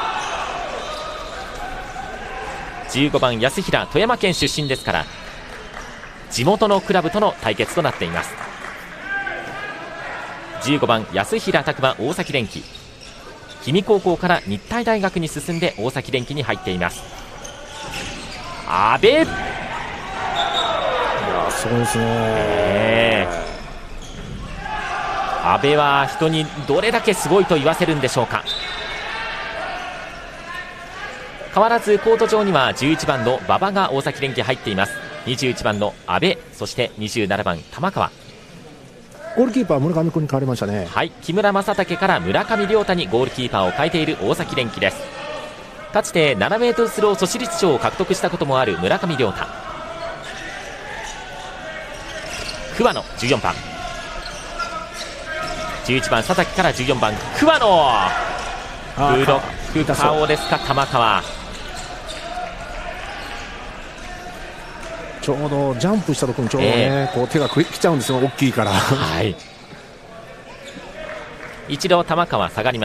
じゅうごばん安平、富山県出身ですから地元のクラブとの対決となっています。じゅうごばん安平拓磨大崎電気、氷見高校から日体大学に進んで大崎電気に入っています。 阿部、いやすごいですね、 えー、阿部は人にどれだけすごいと言わせるんでしょうか。変わらずコート上にはじゅういちばんの馬場が大崎連輝入っています。にじゅういちばんの阿部、そしてにじゅうななばん玉川。 ゴールキーパー村上君に変わりましたね。 はい、木村正武から村上亮太にゴールキーパーを変えている大崎連輝です。かつてななメートルスロー阻止率賞を獲得したこともある村上亮太。桑野じゅうよんばん、じゅういちばん佐々木からじゅうよんばん桑野、ブロック顔ですか。玉川ちょうどジャンプしたところにちょうどね、えー、こう手が来ちゃうんですよ、大きいから。 はい、一度玉川下がります。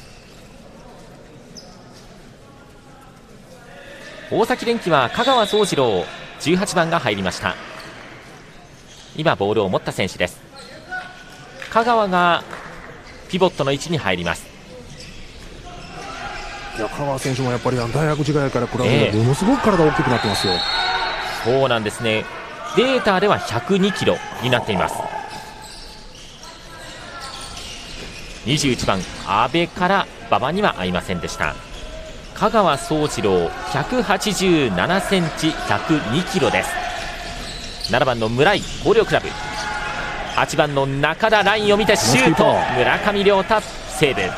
大崎連輝は香川宗次郎じゅうはちばんが入りました。今ボールを持った選手です。香川がピボットの位置に入ります。 いや香川選手もやっぱり大学時代から比べてものすごく体大きくなってますよ。 そうなんですね。データではひゃくにキロになっています。にじゅういちばん阿部から馬場には合いませんでした。香川宗次郎ひゃくはちじゅうななセンチひゃくにキロです。ななばんの村井広陵クラブ、はちばんの中田ラインを見てシュート、村上亮太セーブ。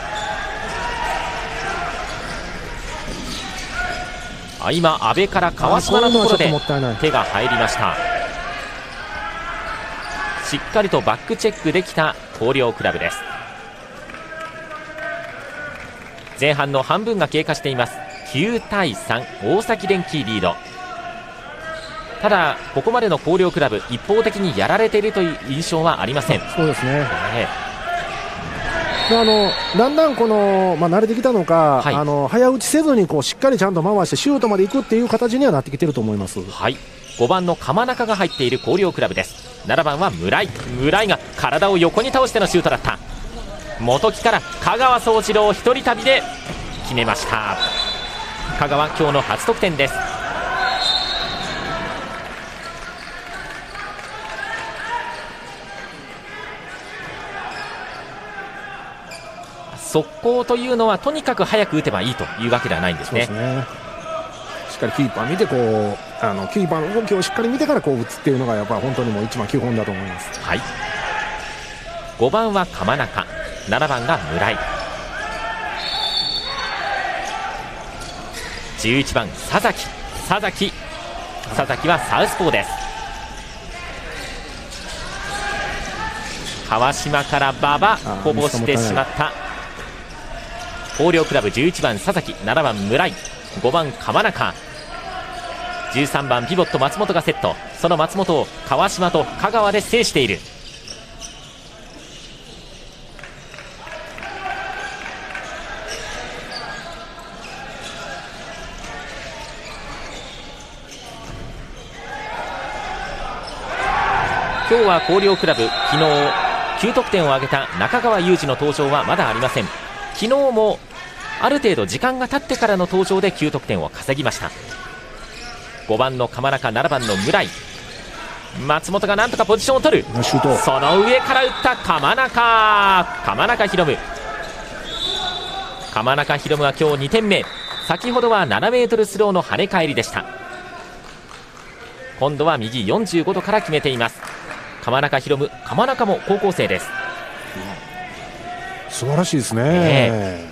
あ今阿部から川島のところで手が入りました。しっかりとバックチェックできた広陵クラブです。前半の半分が経過しています。きゅうたいさん、大崎連輝リード。ただここまでの広陵クラブ一方的にやられているという印象はありません。 そうですね、 えー、あのだんだんこの、まあ、慣れてきたのか、はい、あの早打ちせずにこうしっかりちゃんと回してシュートまでいくっていう形にはなってきてると思います。 はい、ごばんの鎌中が入っている広陵クラブです。ななばんは村井、村井が体を横に倒してのシュートだった。元木から香川宗次郎一人旅で決めました。香川今日の初得点です。速攻というのはとにかく早く打てばいいというわけではないんですね。 そうですね、しっかりキーパー見てこうあのキーパーの動きをしっかり見てからこう打つっていうのがやっぱり本当にもう一番基本だと思います。 はい、ごばんは鎌中、ななばんが村井、じゅういちばん佐々木、佐々木佐々木はサウスポーです。川島から馬場こぼしてしまった。広陵クラブじゅういちばん佐々木、ななばん村井、ごばん鎌中、じゅうさんばんピボット松本がセット。その松本を川島と香川で制している。今日は広陵クラブ昨日きゅう得点を挙げた中川雄二の登場はまだありません。昨日もある程度時間が経ってからの登場できゅう得点を稼ぎました。ごばんの鎌中、ななばんの村井、松本がなんとかポジションを取る。その上から打った鎌中、鎌中宏夢、鎌中宏夢は今日にてんめ。先ほどはななメートルスローの跳ね返りでした。今度は右よんじゅうごどから決めています。鎌中宏夢、鎌中も高校生です。 素晴らしいですね、 え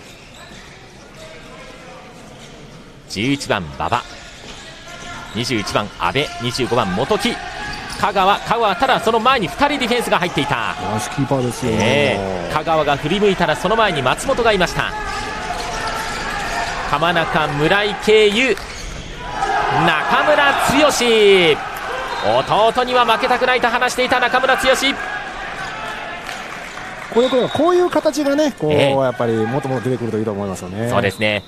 ー、じゅういちばん馬場、にじゅういちばん阿部、にじゅうごばん元木、香川、香川、ただその前にふたりディフェンスが入っていた。 ナイスキーパーですよね、 えー、香川が振り向いたらその前に松本がいました。鎌中、村井経由、中村剛、弟には負けたくないと話していた中村剛。 こういうこういう形がね、こう、えー、やっぱりもっともっと出てくるといいと思いますよね。 そうですね。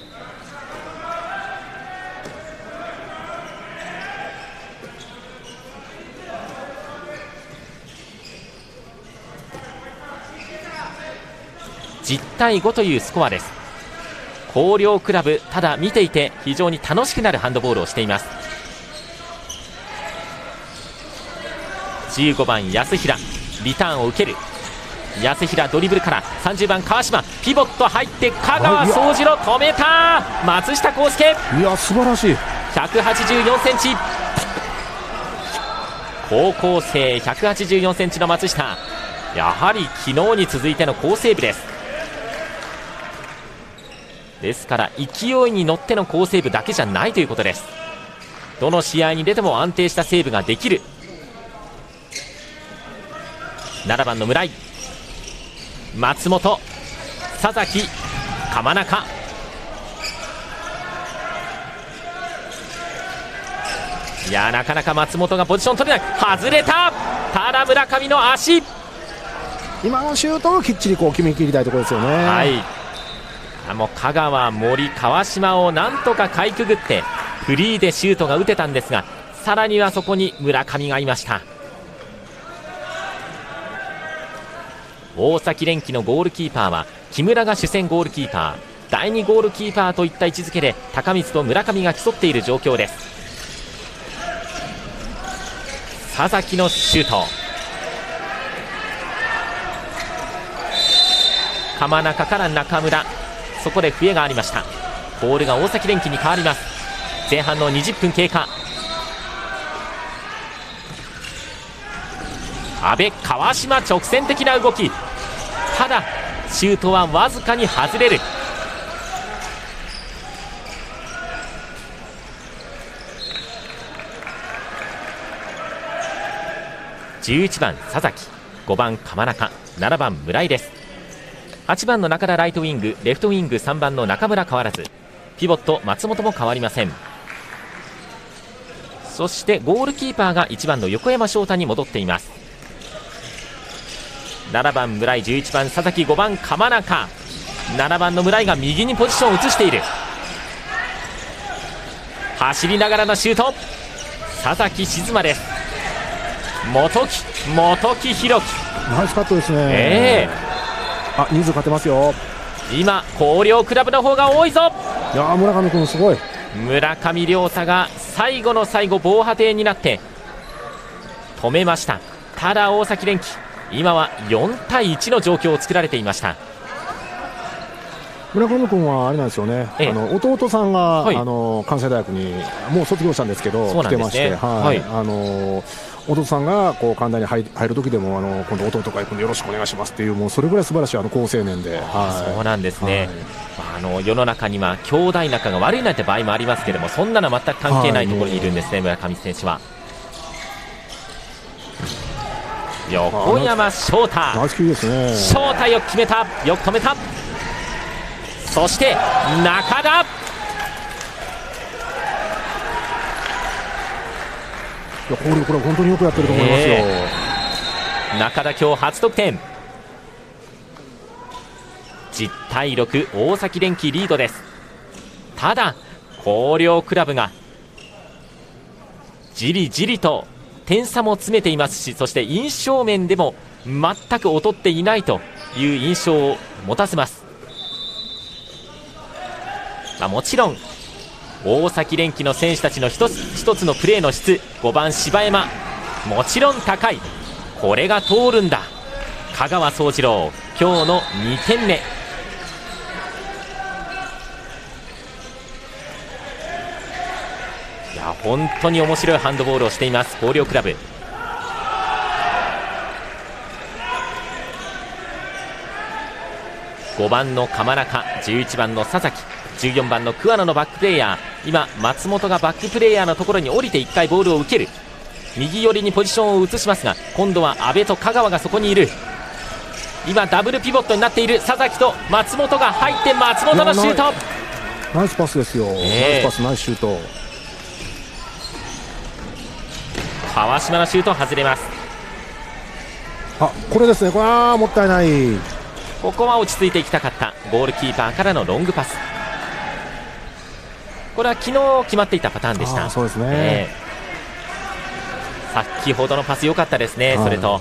じゅったいごというスコアです。広陵クラブ、ただ見ていて非常に楽しくなるハンドボールをしています。 じゅうごばん安平リターンを受ける。安平ドリブルからさんじゅうばん川島ピボット入って香川宗次郎止めた。松下幸介、 いや素晴らしい。 ひゃくはちじゅうよんセンチ、高校生ひゃくはちじゅうよんセンチの松下、やはり昨日に続いての好セーブです。ですから勢いに乗っての好セーブだけじゃないということです。どの試合に出ても安定したセーブができる。ななばんの村井、松本、佐々木、鎌中、いやなかなか松本がポジション取れない。外れた。ただ村上の足、 今のシュートをきっちりこう決め切りたいところですよね。 はい、もう香川、森、川島をなんとかかいくぐってフリーでシュートが打てたんですが、さらにはそこに村上がいました。大崎連輝のゴールキーパーは木村が主戦ゴールキーパー、だいにゴールキーパーといった位置づけで高光と村上が競っている状況です。佐々木のシュート、鎌中から中村、そこで笛がありました。ボールが大崎連輝に変わります。前半のにじゅっぷん経過。阿部川島直線的な動き、ただシュートはわずかに外れる。じゅういちばん佐々木、ごばん鎌中、ななばん村井です。はちばんの中田ライトウィング、レフトウィングさんばんの中村変わらず、ピボット松本も変わりません。そしてゴールキーパーがいちばんの横山翔太に戻っています。ななばん村井、じゅういちばん佐々木、ごばん鎌中、ななばんの村井が右にポジションを移している。走りながらのシュート、佐々木静馬です。元木元木弘樹、 ナイスカットですね。 えー、あ人数勝てますよ。 今広陵クラブの方が多いぞ。 いや村上君すごい。 村上亮太が最後の最後防波堤になって止めました。ただ大崎連輝、今はよんたいいちの状況を作られていました。 村上君はあれなんですよね、 ええ、 あの弟さんが、 はい、 あの関西大学にもう卒業したんですけど、 そうなんですね、 来てまして、はいはい、 あの弟さんがこう関大に入る時でもあの今度弟が行くんでよろしくお願いしますっていう、もうそれぐらい素晴らしいあの好青年で、 はい、そうなんですね、 はい、 あの世の中には兄弟仲が悪いなんて場合もありますけども、そんなの全く関係ないところにいるんですね、はい、村上選手は。横山翔太、 ナイスキーですね。 翔太よく決めた、よく止めた。そして中田、 これこれ本当によくやってると思いますよ、えー、中田今日初得点。じゅったいろく、大崎連輝リードです。ただ広陵クラブがじりじりと点差も詰めていますし、そして印象面でも全く劣っていないという印象を持たせます。まあ、もちろん大崎連輝の選手たちの一つ一つのプレーの質、ごばん柴山もちろん高い。これが通るんだ。香川宗次郎今日のにてんめ。いや本当に面白いハンドボールをしています広陵クラブ。ごばんの鎌中、じゅういちばんの佐々木、じゅうよんばんの桑野のバックプレーヤー、今松本がバックプレーヤーのところに降りていっかいボールを受ける。右寄りにポジションを移しますが、今度は阿部と香川がそこにいる。今ダブルピボットになっている佐々木と松本が入って、松本のシュート、 ナイスパスですよ、えー、ナイスパス、ナイスシュート。 川島のシュート外れます。 あこれですね、これはもったいない。 ここは落ち着いていきたかったゴールキーパーからのロングパス。これは昨日決まっていたパターンでした。 そうですね、 えー、先ほどのパス良かったですね、はい、それと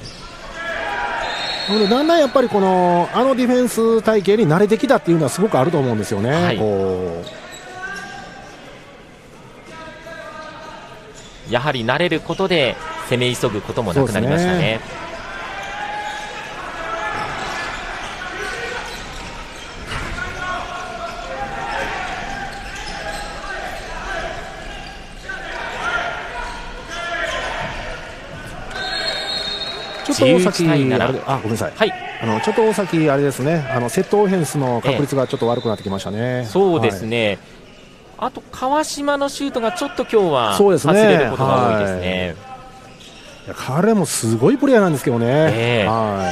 だんだんやっぱりこのあのディフェンス体系に慣れてきたっていうのはすごくあると思うんですよね、はい、こうやはり慣れることで攻め急ぐこともなくなりましたね。 ちょっと大崎あれあごめんなさい、 はい、 あのちょっと大崎あれですね、あのセットオフェンスの確率がちょっと悪くなってきましたね。ええ、 そうですね、はい、あと川島のシュートがちょっと今日はそうですね、 外れることが多いですね。 いや彼もすごいプレーヤーなんですけどね。ええ、はい、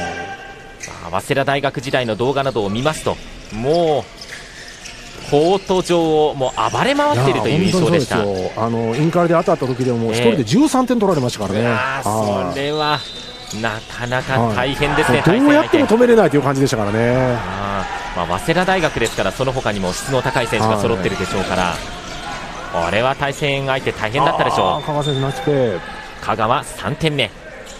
早稲田大学時代の動画などを見ますと、もうコート上をもう暴れ回っているという印象でした。 あのインカレで当たった時でも一人でじゅうさんてん取られましたからね。 えー、それはなかなか大変ですね。 はい、どうやっても止めれないという感じでしたからね。 あ、まあ、早稲田大学ですから、その他にも質の高い選手が揃っているでしょうから、はい、これは対戦相手大変だったでしょう。 香川選手ナイスプレー。 香川さんてんめ。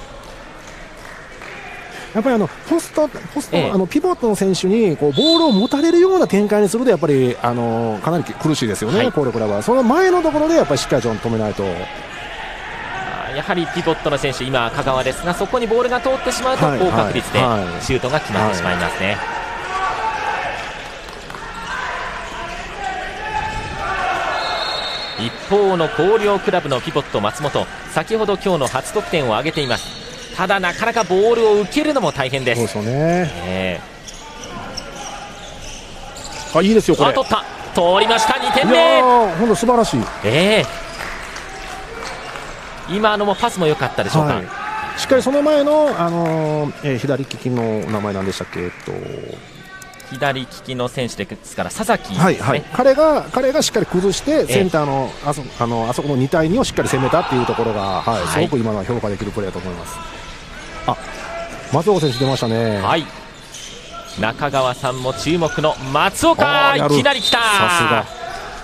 やっぱりあのポスト、ポスト、ええ、あのピボットの選手にこうボールを持たれるような展開にするとやっぱりあのかなり苦しいですよね、はい、コールクラブはその前のところでやっぱりしっかり止めないと。 やはりピボットの選手、今、香川ですが、そこにボールが通ってしまうと高確率でシュートが決まってしまいますね。一方の広陵クラブのピボット松本、先ほど今日の初得点を挙げています。ただなかなかボールを受けるのも大変です。 そうですよね、 えー、あいいですよこれ。 あ取った通りました、にてんめ。 いやー本当素晴らしい。 えー、今のもパスも良かったでしょうか。はい、 しっかりその前の、あのーえー、左利きの名前なんでしたっけ、えっと左利きの選手ですから佐々木ですね。 はいはい、彼が彼がしっかり崩してセンターのあそ、あのあそこのに対にをしっかり攻めたっていうところが、はいはい、すごく今のは評価できるプレーだと思います。あ、松岡選手出ましたね。 はい、中川さんも注目の松岡、いきなり来た。 さすが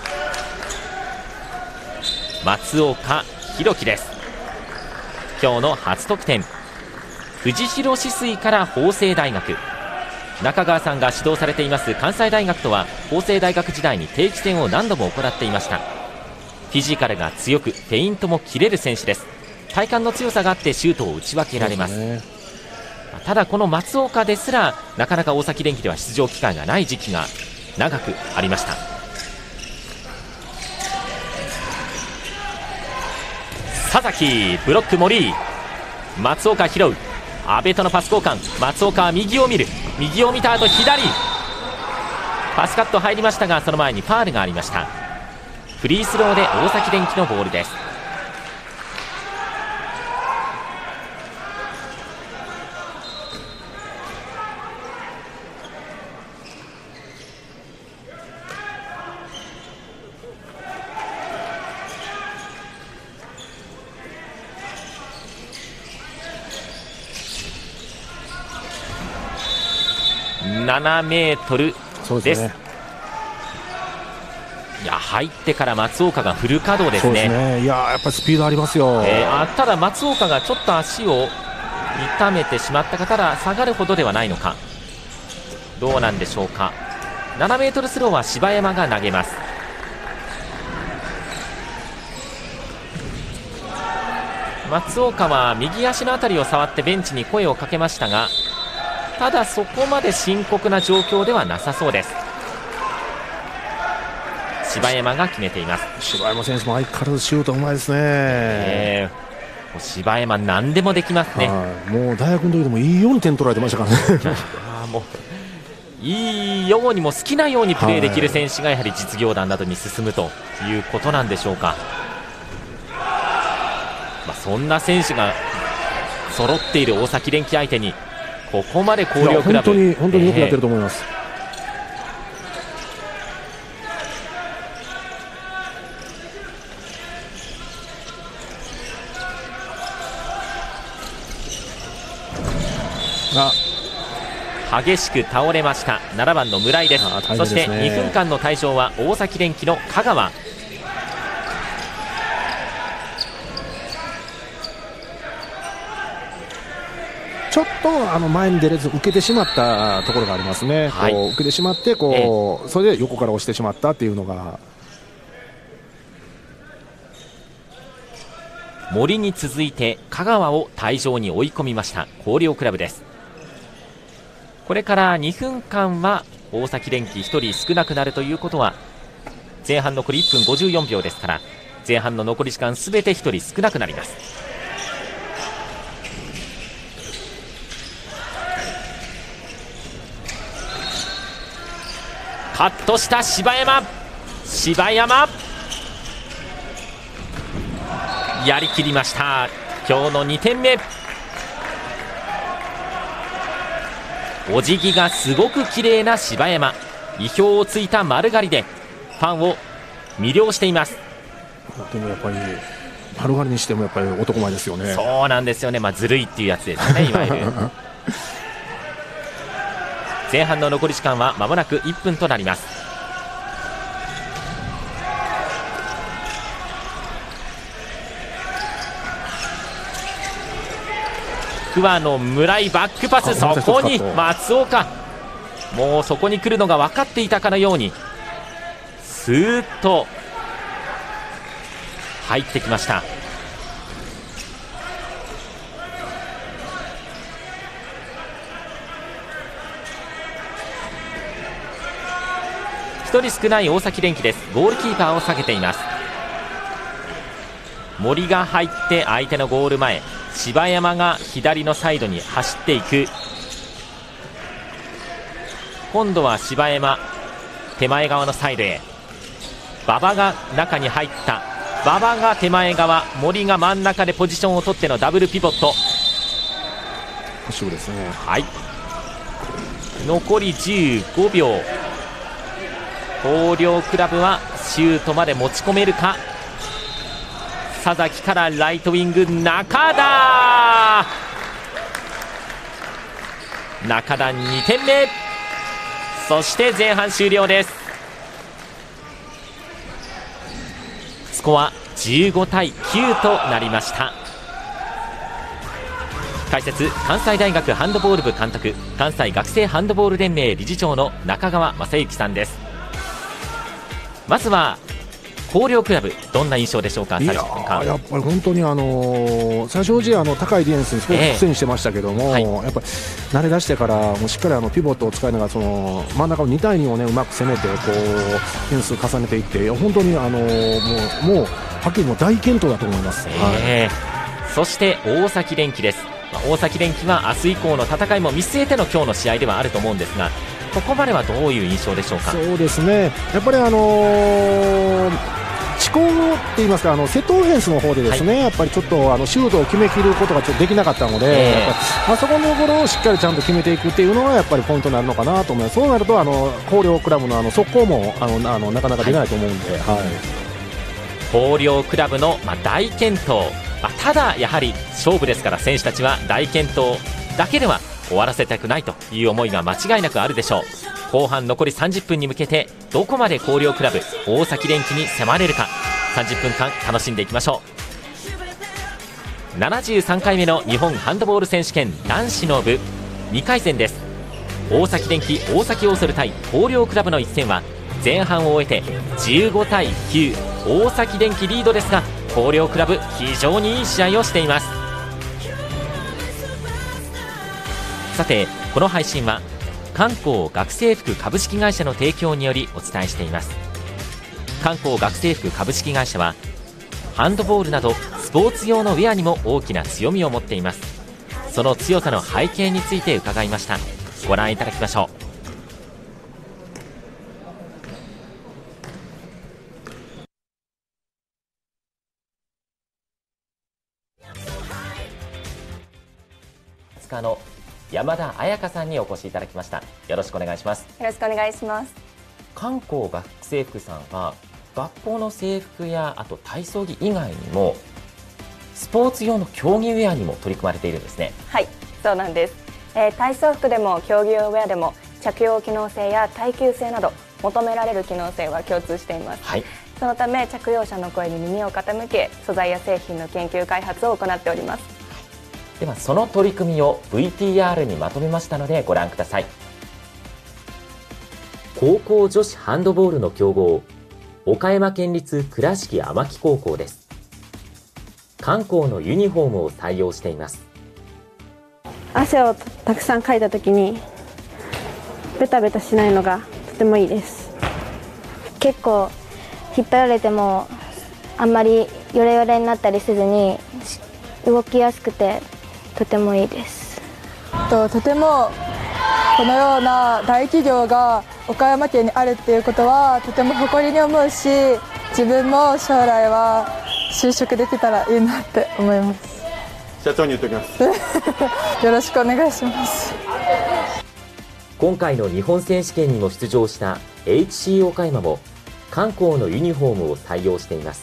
松岡弘樹です。今日の初得点、藤広止水から法政大学。中川さんが指導されています関西大学とは法政大学時代に定期戦を何度も行っていました。フィジカルが強くフェイントも切れる選手です。体幹の強さがあってシュートを打ち分けられます。ね、ただこの松岡ですらなかなか大崎電気では出場機会がない時期が長くありました。佐々木ブロック森、松岡拾う、阿部とのパス交換、松岡は右を見る、右を見た後左パスカット入りましたが、その前にファールがありました。フリースローで大崎電気のボールです。ななメートルです。いや入ってから松岡がフル稼働ですね。 そうですね、いややっぱりスピードありますよ。 えー、あただ松岡がちょっと足を痛めてしまったか、ただ下がるほどではないのか、どうなんでしょうか。ななメートルスローは柴山が投げます。松岡は右足のあたりを触ってベンチに声をかけましたが、ただそこまで深刻な状況ではなさそうです。柴山が決めています。 柴山選手も相変わらずシュートうまいですね。えー、柴山何でもできますね。 もう大学の時でもいいように点取られてましたからねあもういいようにも好きなようにプレーできる選手がやはり実業団などに進むということなんでしょうか。まあ、そんな選手が揃っている大崎電気相手にここまで広陵クラブ、 本当に本当によくやってると思います。 あ激しく倒れましたななばんの村井です。ですね、そしてにふんかんの退場は大崎電気の香川。 ちょっとあの前に出れず受けてしまったところがありますね。はい、こう受けてしまってこう、ええ、それで横から押してしまったっていうのが。 森に続いて香川を退場に追い込みました広陵クラブです。これからにふんかんは大崎連輝ひとり少なくなるということは、前半残りいっぷんごじゅうよんびょうですから、前半の残り時間すべてひとり少なくなります。カットした柴山、柴山やりきりました。今日のにてんめ。お辞儀がすごく綺麗な柴山、意表をついた丸刈りでファンを魅了しています。 でもやっぱり丸刈りにしてもやっぱり男前ですよね。 そうなんですよね、まあ、ずるいっていうやつですね、いわゆる前半の残り時間は間もなくいっぷんとなります。桑野村井バックパス、そこに松岡、もうそこに来るのが分かっていたかのようにスーッと入ってきました。ひとり少ない大崎連輝です。ゴールキーパーを下げています。森が入って相手のゴール前、柴山が左のサイドに走っていく。今度は柴山手前側のサイドへ、馬場が中に入った。馬場が手前側、森が真ん中でポジションを取ってのダブルピボット。 そうですね、 はい、残りじゅうごびょう。広陵クラブはシュートまで持ち込めるか。佐崎からライトウィング中田、中田にてんめ、そして前半終了です。スコアじゅうごたいきゅうとなりました。解説、関西大学ハンドボール部監督、関西学生ハンドボール連盟理事長の中川正幸さんです。まずは広陵クラブ、どんな印象でしょうか。 いややっぱり本当に、あのー、最初のうちあの高いディフェンスにすごく苦戦してましたけども、えーはい、やっぱり慣れ出してからもうしっかりあのピボットを使いながらその真ん中のにたいにを、ね、うまく攻めてこう点数重ねていって、本当に、あのー、もうもうはっきりもう大健闘だと思います。 えーはい、そして大崎連輝です。まあ、大崎連輝は明日以降の戦いも見据えての今日の試合ではあると思うんですが、ここまではどういう印象でしょうか。 そうですね、やっぱりあのー地高っていいますか、あのセットオフェンスの方でですね、はい、やっぱりちょっとあのシュートを決めきることがちょっとできなかったので、えー、やっぱあそこのところをしっかりちゃんと決めていくっていうのがやっぱりポイントになるのかなと思います。そうなるとあの広陵クラブのあの速攻もあのあのなかなか出ないと思うんで、はいはい、 広陵クラブの、まあ、大健闘、まあ、ただやはり勝負ですから、選手たちは大健闘だけでは終わらせたくないという思いが間違いなくあるでしょう。後半残りさんじゅっぷんに向けてどこまで広陵クラブ大崎連輝に迫れるか、さんじゅっぷんかん楽しんでいきましょう。ななじゅうさんかいめの日本ハンドボール選手権男子の部にかい戦です。大崎連輝大崎オーソル対広陵クラブの一戦は前半を終えてじゅうごたいきゅう、大崎連輝リードですが、広陵クラブ非常にいい試合をしています。さて、この配信は観光学生服株式会社の提供によりお伝えしています。観光学生服株式会社はハンドボールなどスポーツ用のウェアにも大きな強みを持っています。その強さの背景について伺いました。ご覧いただきましょう。の山田彩香さんにお越しいただきました。よろしくお願いします。 よろしくお願いします。 観光学生服さんは学校の制服やあと体操着以外にもスポーツ用の競技ウェアにも取り組まれているんですね。 はい、そうなんです。えー、体操服でも競技用ウェアでも着用機能性や耐久性など求められる機能性は共通しています。はい、そのため着用者の声に耳を傾け、素材や製品の研究開発を行っております。 ではその取り組みを ブイティーアール にまとめましたのでご覧ください。高校女子ハンドボールの強豪岡山県立倉敷天城高校です。 観光のユニフォームを採用しています。 汗をたくさんかいた時にベタベタしないのがとてもいいです。 結構引っ張られてもあんまりヨレヨレになったりせずに動きやすくてとてもいいです。 ととてもこのような大企業が岡山県にあるっていうことはとても誇りに思うし、自分も将来は就職できたらいいなって思います。 社長に言っておきますよろしくお願いします。 今回の日本選手権にも出場した エイチシー 岡山も観光のユニフォームを採用しています。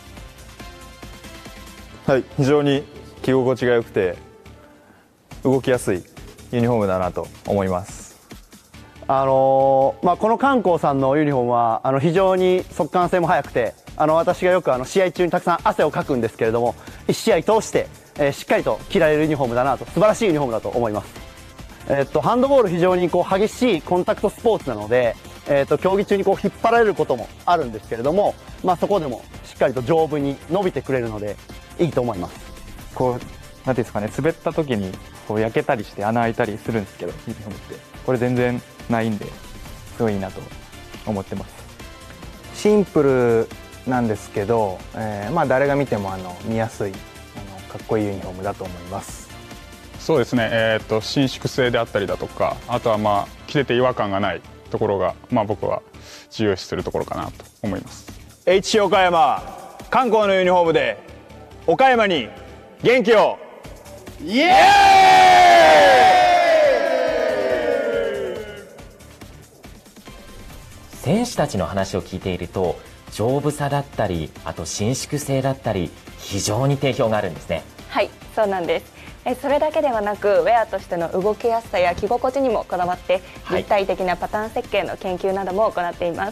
はい、非常に着心地が良くて動きやすいユニフォームだなと思います。 あのーまあ、この観光さんのユニフォームはあの非常に速乾性も速くて、あの私がよくあの試合中にたくさん汗をかくんですけれども、いち試合通して、えー、しっかりと着られるユニフォームだなと、素晴らしいユニフォームだと思います。えー、っとハンドボール非常にこう激しいコンタクトスポーツなので、えー、っと競技中にこう引っ張られることもあるんですけれども、まあ、そこでもしっかりと丈夫に伸びてくれるのでいいと思います。 こうなんていうんですかね、滑った時にこう焼けたりして穴開いたりするんですけど、ユニフォームってこれ全然ないんで、すごいいいなと思ってます。 シンプルなんですけど、えー、まあ誰が見てもあの見やすい、あのかっこいいユニフォームだと思います。 そうですね、えー、と伸縮性であったりだとか、あとはまあ着てて違和感がないところが、まあ、僕は重要視するところかなと思います。 エイチシー 岡山観光のユニフォームで岡山に元気をイエーイ！ 選手たちの話を聞いていると、丈夫さだったり、あと伸縮性だったり、非常に定評があるんですね。 はい、そうなんです。えそれだけではなく、ウェアとしての動きやすさや着心地にもこだわって立体的なパターン設計の研究なども行っています。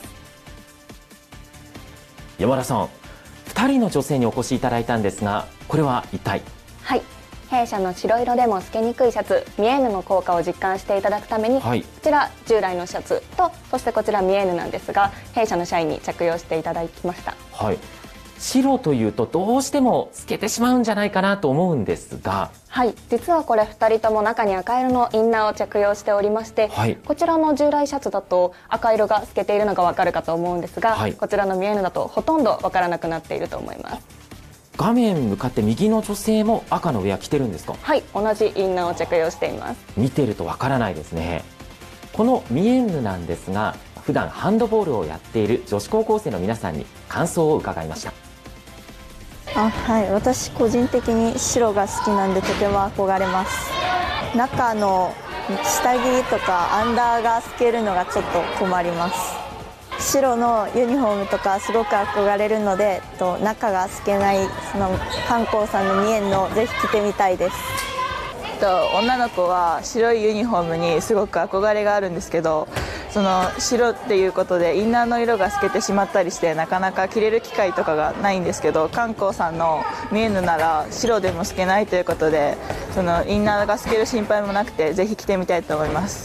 山田さん、ふたりの女性にお越しいただいたんですが、これは一体？ はい、弊社の白色でも透けにくいシャツミエーヌの効果を実感していただくために、はい、こちら従来のシャツと、そしてこちらミエーヌなんですが、弊社の社員に着用していただきました。 はい、白というとどうしても透けてしまうんじゃないかなと思うんですが、 はい、実はこれふたりとも中に赤色のインナーを着用しておりまして、はい、こちらの従来シャツだと赤色が透けているのがわかるかと思うんですが、はい、こちらのミエーヌだとほとんどわからなくなっていると思います。 画面向かって右の女性も赤のウェア着てるんですか？ はい、同じインナーを着用しています。 見てるとわからないですね。このミエンヌなんですが、普段ハンドボールをやっている女子高校生の皆さんに感想を伺いました。 あ、はい、私個人的に白が好きなんでとても憧れます。中の下着とかアンダーが透けるのがちょっと困ります。白のユニフォームとかすごく憧れるので、と中が透けないその観光さんのミエンヌをぜひ着てみたいです。 と女の子は白いユニフォームにすごく憧れがあるんですけど、その白っていうことでインナーの色が透けてしまったりしてなかなか着れる機会とかがないんですけど、観光さんのミエンヌなら白でも透けないということで、そのインナーが透ける心配もなくてぜひ着てみたいと思います。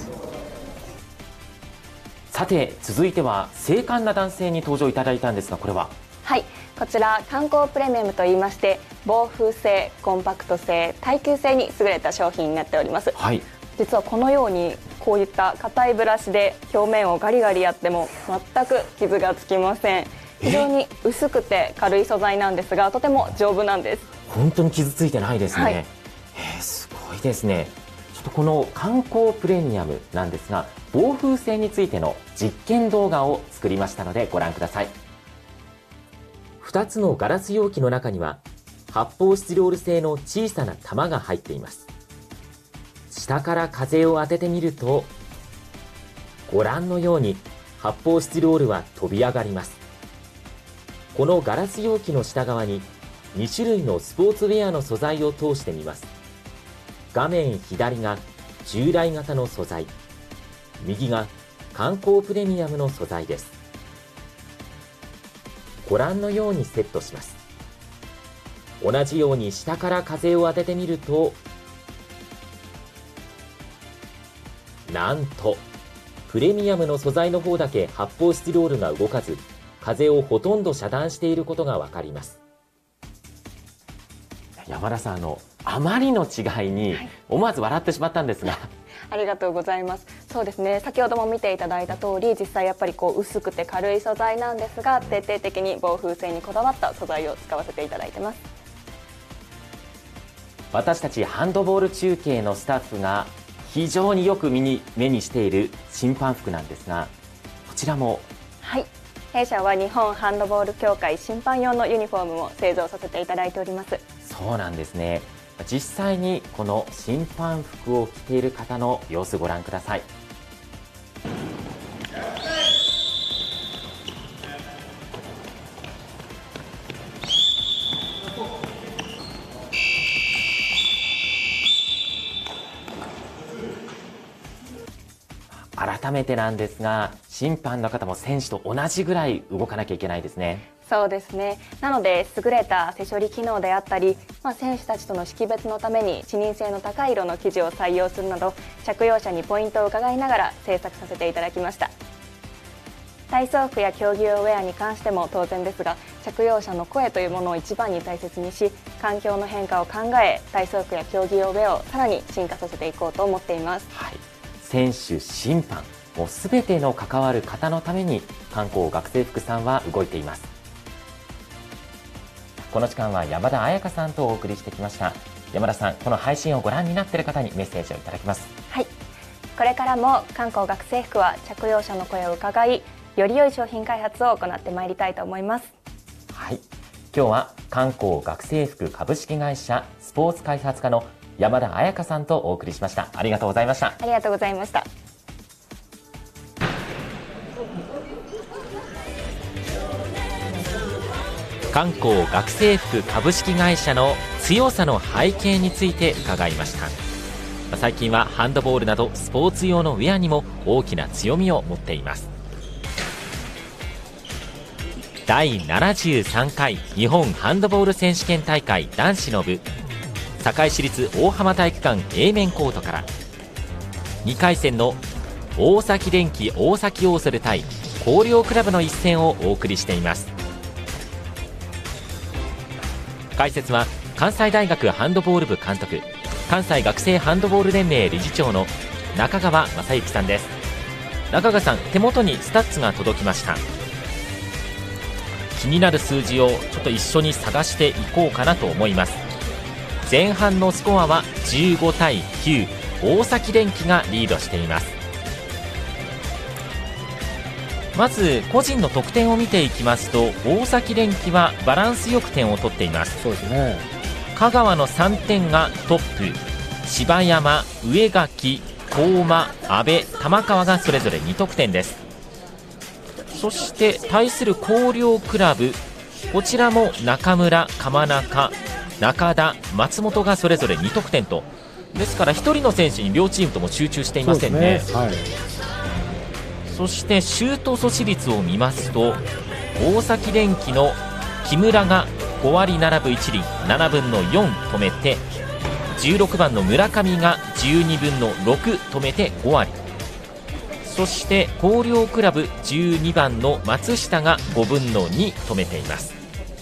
さて続いては精悍な男性に登場いただいたんですが、これは？ はい、こちら観光プレミアムといいまして、防風性、コンパクト性、耐久性に優れた商品になっております。はい、実はこのようにこういった硬いブラシで表面をガリガリやっても全く傷がつきません。非常に薄くて軽い素材なんですが、とても丈夫なんです。 本当に傷ついてないですね。はい、えー、すごいですね。ちょっとこの観光プレミアムなんですが、防風性についての実験動画を作りましたのでご覧ください。ふたつのガラス容器の中には発泡スチロール製の小さな玉が入っています。下から風を当ててみると、ご覧のように発泡スチロールは飛び上がります。このガラス容器の下側にに種類のスポーツウェアの素材を通してみます。画面左が従来型の素材、右が観光プレミアムの素材です。ご覧のようにセットします。同じように下から風を当ててみると、なんとプレミアムの素材の方だけ発泡スチロールが動かず、風をほとんど遮断していることがわかります。 山田さん、あのあまりの違いに思わず笑ってしまったんですが、はい、 ありがとうございます。そうですね、先ほども見ていただいた通り、実際やっぱりこう薄くて軽い素材なんですが、徹底的に防風性にこだわった素材を使わせていただいてます。 私たちハンドボール中継のスタッフが非常によく目に目にしている審判服なんですが、こちらも、 はい、弊社は日本ハンドボール協会審判用のユニフォームも製造させていただいております。 そうなんですね。実際にこの審判服を着ている方の様子ご覧ください。改めてなんですが、審判の方も選手と同じぐらい動かなきゃいけないですね。 そうですね。なので優れた汗処理機能であったり、まあ、選手たちとの識別のために視認性の高い色の生地を採用するなど、着用者にポイントを伺いながら制作させていただきました。体操服や競技用ウェアに関しても当然ですが、着用者の声というものを一番に大切にし、環境の変化を考え、体操服や競技用ウェアをさらに進化させていこうと思っています。 はい、選手、審判、もう全ての関わる方のために観光学生服さんは動いています。この時間は山田彩香さんとお送りしてきました。山田さん、この配信をご覧になっている方にメッセージをいただきます。 はい、これからも観光学生服は着用者の声を伺い、より良い商品開発を行ってまいりたいと思います。 はい、今日は観光学生服株式会社スポーツ開発課の山田彩香さんとお送りしました。ありがとうございました。 ありがとうございました。 観光学生服株式会社の強さの背景について伺いました。最近はハンドボールなどスポーツ用のウェアにも大きな強みを持っています。だいななじゅうさんかい日本ハンドボール選手権大会男子の部、堺市立大浜体育館 A 面コートからにかい戦の大崎電機大崎オーソル対広陵クラブの一戦をお送りしています。解説は関西大学ハンドボール部監督、関西学生ハンドボール連盟理事長の中川正幸さんです。中川さん、手元にスタッツが届きました。気になる数字をちょっと一緒に探していこうかなと思います。前半のスコアはじゅうごたいきゅう、大崎電機がリードしています。まず個人の得点を見ていきますと、大崎電機はバランスよく点を取っています。 そうですね。 香川のさんてんがトップ、柴山、上垣、高間、阿部、玉川がそれぞれにとくてんです。そして対する広陵クラブ、こちらも中村、鎌中、中田、松本がそれぞれにとくてんと、ですからひとりの選手に両チームとも集中していませんね。 そうですね、はい。 そしてシュート阻止率を見ますと、大崎電機の木村がごわりななぶいちりん、ななぶんのよん止めて、じゅうろくばんの村上がじゅうにぶんのろく止めてごわり、そして広陵クラブじゅうにばんの松下がごぶんのに止めています。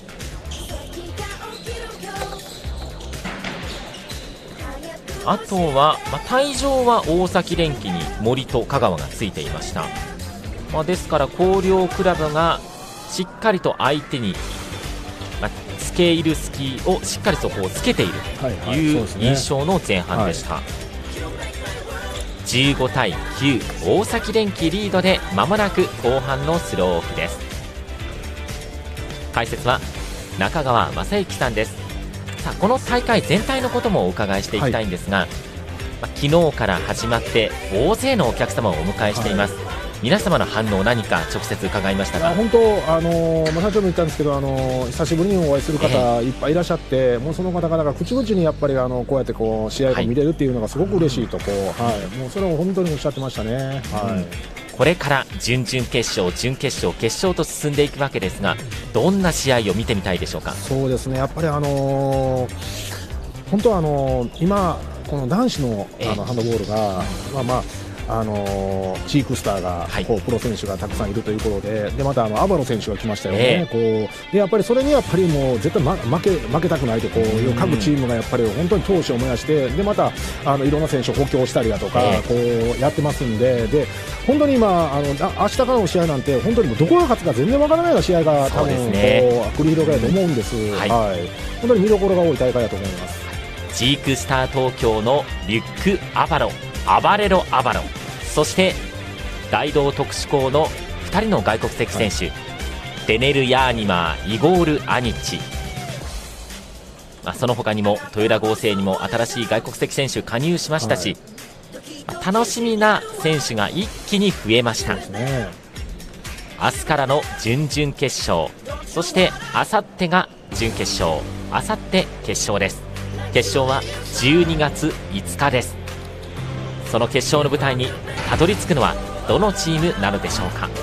あとは、まあ、退場は大崎電機に森と香川がついていました。まあ、ですから広陵クラブがしっかりと相手に、まあ、つけ入る隙をしっかりとこうつけているという印象の前半でした。はいはい、じゅうごたいきゅう、大崎電機リードでまもなく後半のスローオフです。解説は中川正幸さんです。さあ、この大会全体のこともお伺いしていきたいんですが、はい、まあ、昨日から始まって大勢のお客様をお迎えしています。はい、皆様の反応、何か直接伺いましたか？ 本当、あのー、まあ、社長も言ったんですけど、あのー、久しぶりにお会いする方、えー、いっぱいいらっしゃって、もうその方々が口々にやっぱりあのこうやってこう試合を見れるっていうのがすごく嬉しいとこう、はい、もうそれを本当におっしゃってましたね。はい、うん、 これから準々決勝、準決勝、決勝と進んでいくわけですが、どんな試合を見てみたいでしょうか？ そうですね、やっぱりあのー、本当はあのー、今この男子のあのハンドボールが、まあまああのー、チークスターが、はい、こうプロ選手がたくさんいるということで、でまたあのアバロ選手が来ましたよね、えー、こうでやっぱりそれにやっぱりもう絶対、ま、負け負けたくないとこういう各チームがやっぱり本当に闘志を燃やして、でまたあのいろんな選手を補強したりだとか、えー、こうやってますんで、で本当に今あの明日からの試合なんて本当にもうどこが勝つか全然わからないような試合が多分こう繰り広げると思うんです、うんはい、はい、本当に見どころが多い大会だと思います。 ジークスター東京のリュック・アバロ、アバレロ・アバロ、そして大道特殊校のふたりの外国籍選手、はい、デネル・ヤーニマー、イゴール・アニッチ、まあ、その他にも豊田合成にも新しい外国籍選手加入しましたし、はい、まあ、楽しみな選手が一気に増えました。ね、明日からの準々決勝、そしてあさってが準決勝、あさって決勝です。決勝はじゅうにがついつかです。その決勝の舞台にたどり着くのはどのチームなのでしょうか。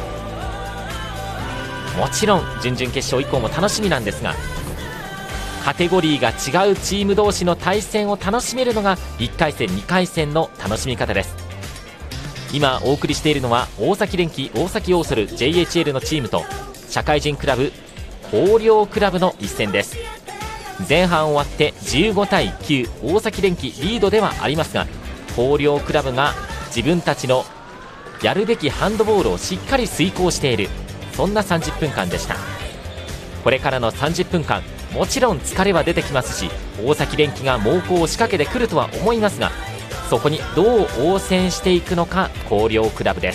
もちろん準々決勝以降も楽しみなんですが、カテゴリーが違うチーム同士の対戦を楽しめるのがいっかい戦にかい戦の楽しみ方です。今お送りしているのは大崎電機大崎オーソル ジェイエイチエル のチームと社会人クラブ広陵クラブの一戦です。前半終わってじゅうごたいきゅう、大崎電機リードではありますが、広陵クラブが自分たちのやるべきハンドボールをしっかり遂行している、そんなさんじゅっぷんかんでした。これからのさんじゅっぷんかん、もちろん疲れは出てきますし、大崎電機が猛攻を仕掛けてくるとは思いますが、そこにどう応戦していくのか広陵クラブです。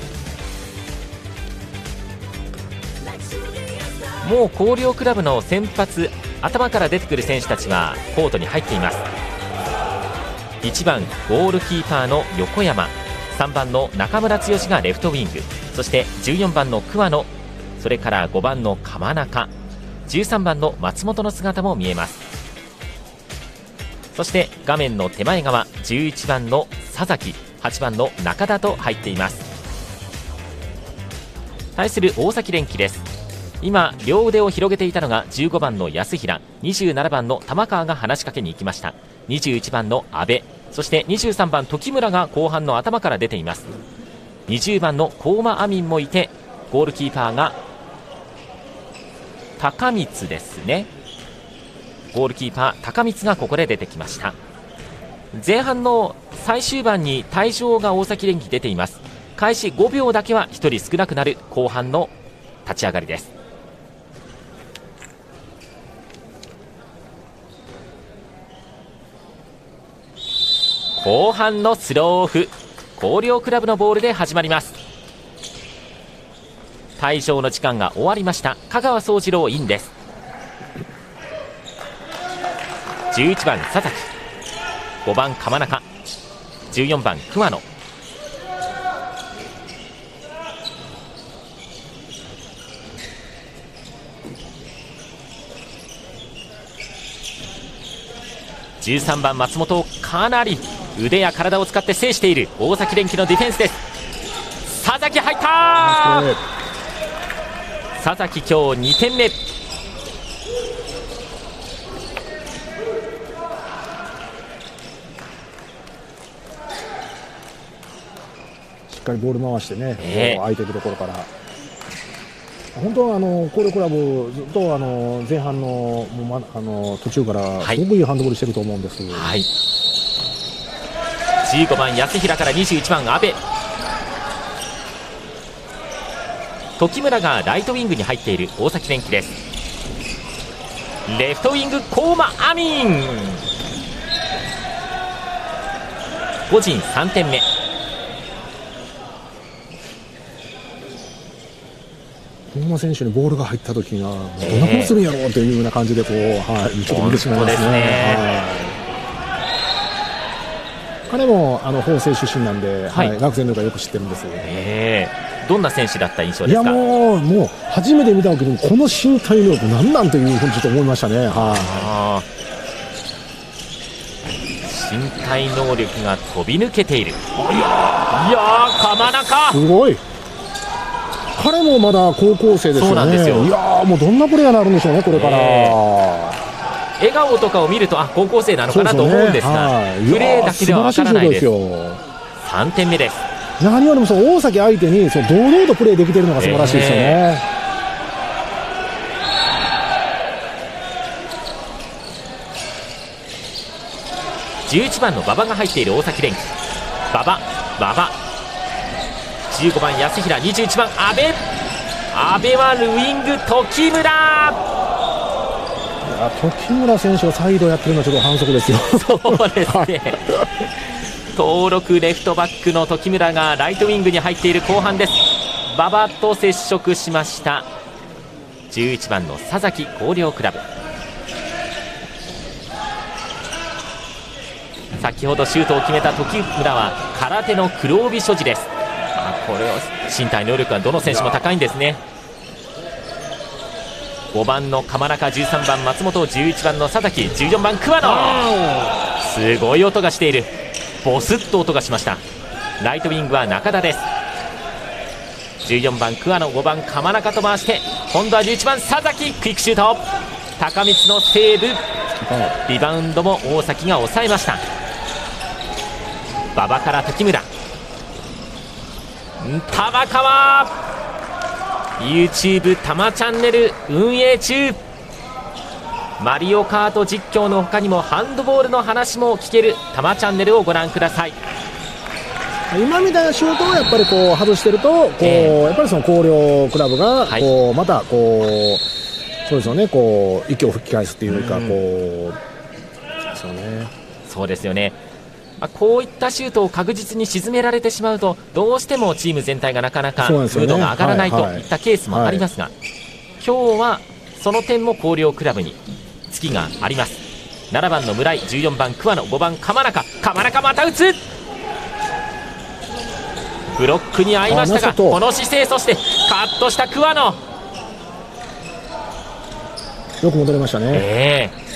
もう広陵クラブの先発、頭から出てくる選手たちはコートに入っています。いちばんゴールキーパーの横山、さんばんの中村剛がレフトウィング、そしてじゅうよんばんの桑野、それからごばんの鎌中、じゅうさんばんの松本の姿も見えます。そして画面の手前側、じゅういちばんの佐々木、はちばんの中田と入っています。対する大崎電機です。今両腕を広げていたのがじゅうごばんの安平、にじゅうななばんの玉川が話しかけに行きました。にじゅういちばんの阿部、そしてにじゅうさんばん時村が後半の頭から出ています。にじゅうばんの高間アミンもいて、ゴールキーパーが高光ですね。ゴールキーパー高光がここで出てきました。前半の最終盤に退場が大崎電機出ています。開始ごびょうだけはひとり少なくなる後半の立ち上がりです。後半のスローオフ、広陵クラブのボールで始まります。退場の時間が終わりました。香川宗次郎インです。じゅういちばん佐々木、ごばん鎌中、じゅうよんばん桑野、じゅうさんばん松本をかなり腕や体を使って制している大崎電機のディフェンスです。佐々木入ったー。佐々木今日にてんめ。しっかりボール回してね、えー、空いてるところから本当はあの広陵クラブずっとあの前半のもう、ま、あの途中からすごくいいハンドボールしてると思うんです。 はい、じゅうごばん安平からにじゅういちばん阿部、時村がライトウィングに入っている大崎電機です。レフトウィング高間アミン、個人さんてんめ。 高間選手にボールが入った時がどんなことするんやろうというような感じでこう、はい、ちょっと見てしまいますね。はい、彼もあの法政出身なんで、はいはい、学生の時はよく知ってるんです。 えー、どんな選手だった印象ですか？ いやもう、もう初めて見た時にこの身体能力なんなんというふうにちょっと思いましたね。はい、身体能力が飛び抜けている。いやー、鎌中すごい。彼もまだ高校生ですよね。そうなんですよ。いやー、もうどんなプレーになるんでしょうね、これから。えー、笑顔とかを見るとあ高校生なのかなと思うんですが、ね、はい、プレーだけではわからないです。ささんてんめです。 何よりもその大崎相手にその堂々とプレーできているのが素晴らしいですよね。えー、じゅういちばんの馬場が入っている大崎連輝。馬場馬場じゅうごばん安平、にじゅういちばん阿部阿部はウイング時村。 時村選手がサイドやってるのはちょっと反則ですよ。 そうですね登録レフトバックの時村がライトウィングに入っている後半です。馬場と接触しましたじゅういちばんの佐崎広陵クラブ。先ほどシュートを決めた時村は空手の黒帯所持です。あ、これは身体能力はどの選手も高いんですね。ごばんの鎌中、じゅうさんばん松本、じゅういちばんの佐崎、じゅうよんばん桑野。すごい音がしている。ボスッと音がしました。ライトウィングは中田です。じゅうよんばん桑野、ごばん鎌中と回して、今度はじゅういちばん佐崎、クイックシュート。高光のセーブ。リバウンドも大崎が抑えました。馬場から時村、玉川、 YouTube 玉チャンネル運営中。マリオカート実況の他にもハンドボールの話も聞ける玉チャンネルをご覧ください。 今みたいなシュートをやっぱりこう外してるとこう、えー、やっぱりその広陵クラブがこうまたこうそうですよね、こう息を吹き返すっていうか、こうですよね。 そうですよね。こういったシュートを確実に沈められてしまうとどうしてもチーム全体がなかなかムードが上がらないといったケースもありますが、今日はその点も広陵クラブにツキがあります。ななばんの村井、じゅうよんばん桑野、ごばん鎌中、鎌中また打つ。ブロックに合いましたがこの姿勢、そしてカットした桑野、 よく戻りましたね。 えー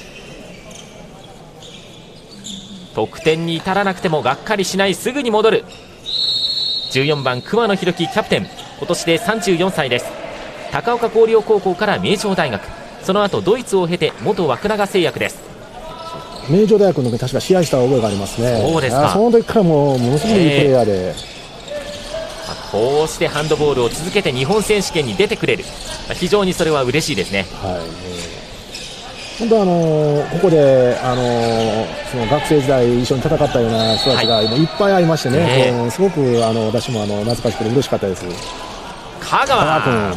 得点に至らなくてもがっかりしない、すぐに戻る。じゅうよんばん桑野弘樹、キャプテン、今年でさんじゅうよんさいです。高岡広陵高校から名城大学、その後ドイツを経て元涌永製薬です。 名城大学の時確か試合した覚えがありますね。 そうですか。 その時からもうものすごいいいプレーヤーで、えー、こうしてハンドボールを続けて日本選手権に出てくれる、非常にそれは嬉しいですね。 はい、本当あのー、ここで、あのー、その学生時代一緒に戦ったような人たちが今いっぱいありましてね、はい、すごくあの私もあの懐かしくて嬉しかったです。 香川君、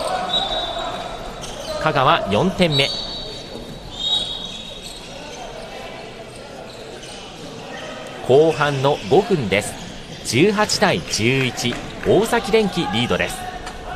香川よんてんめ。後半のごふんです。じゅうはちたいじゅういち、大崎連輝リードです。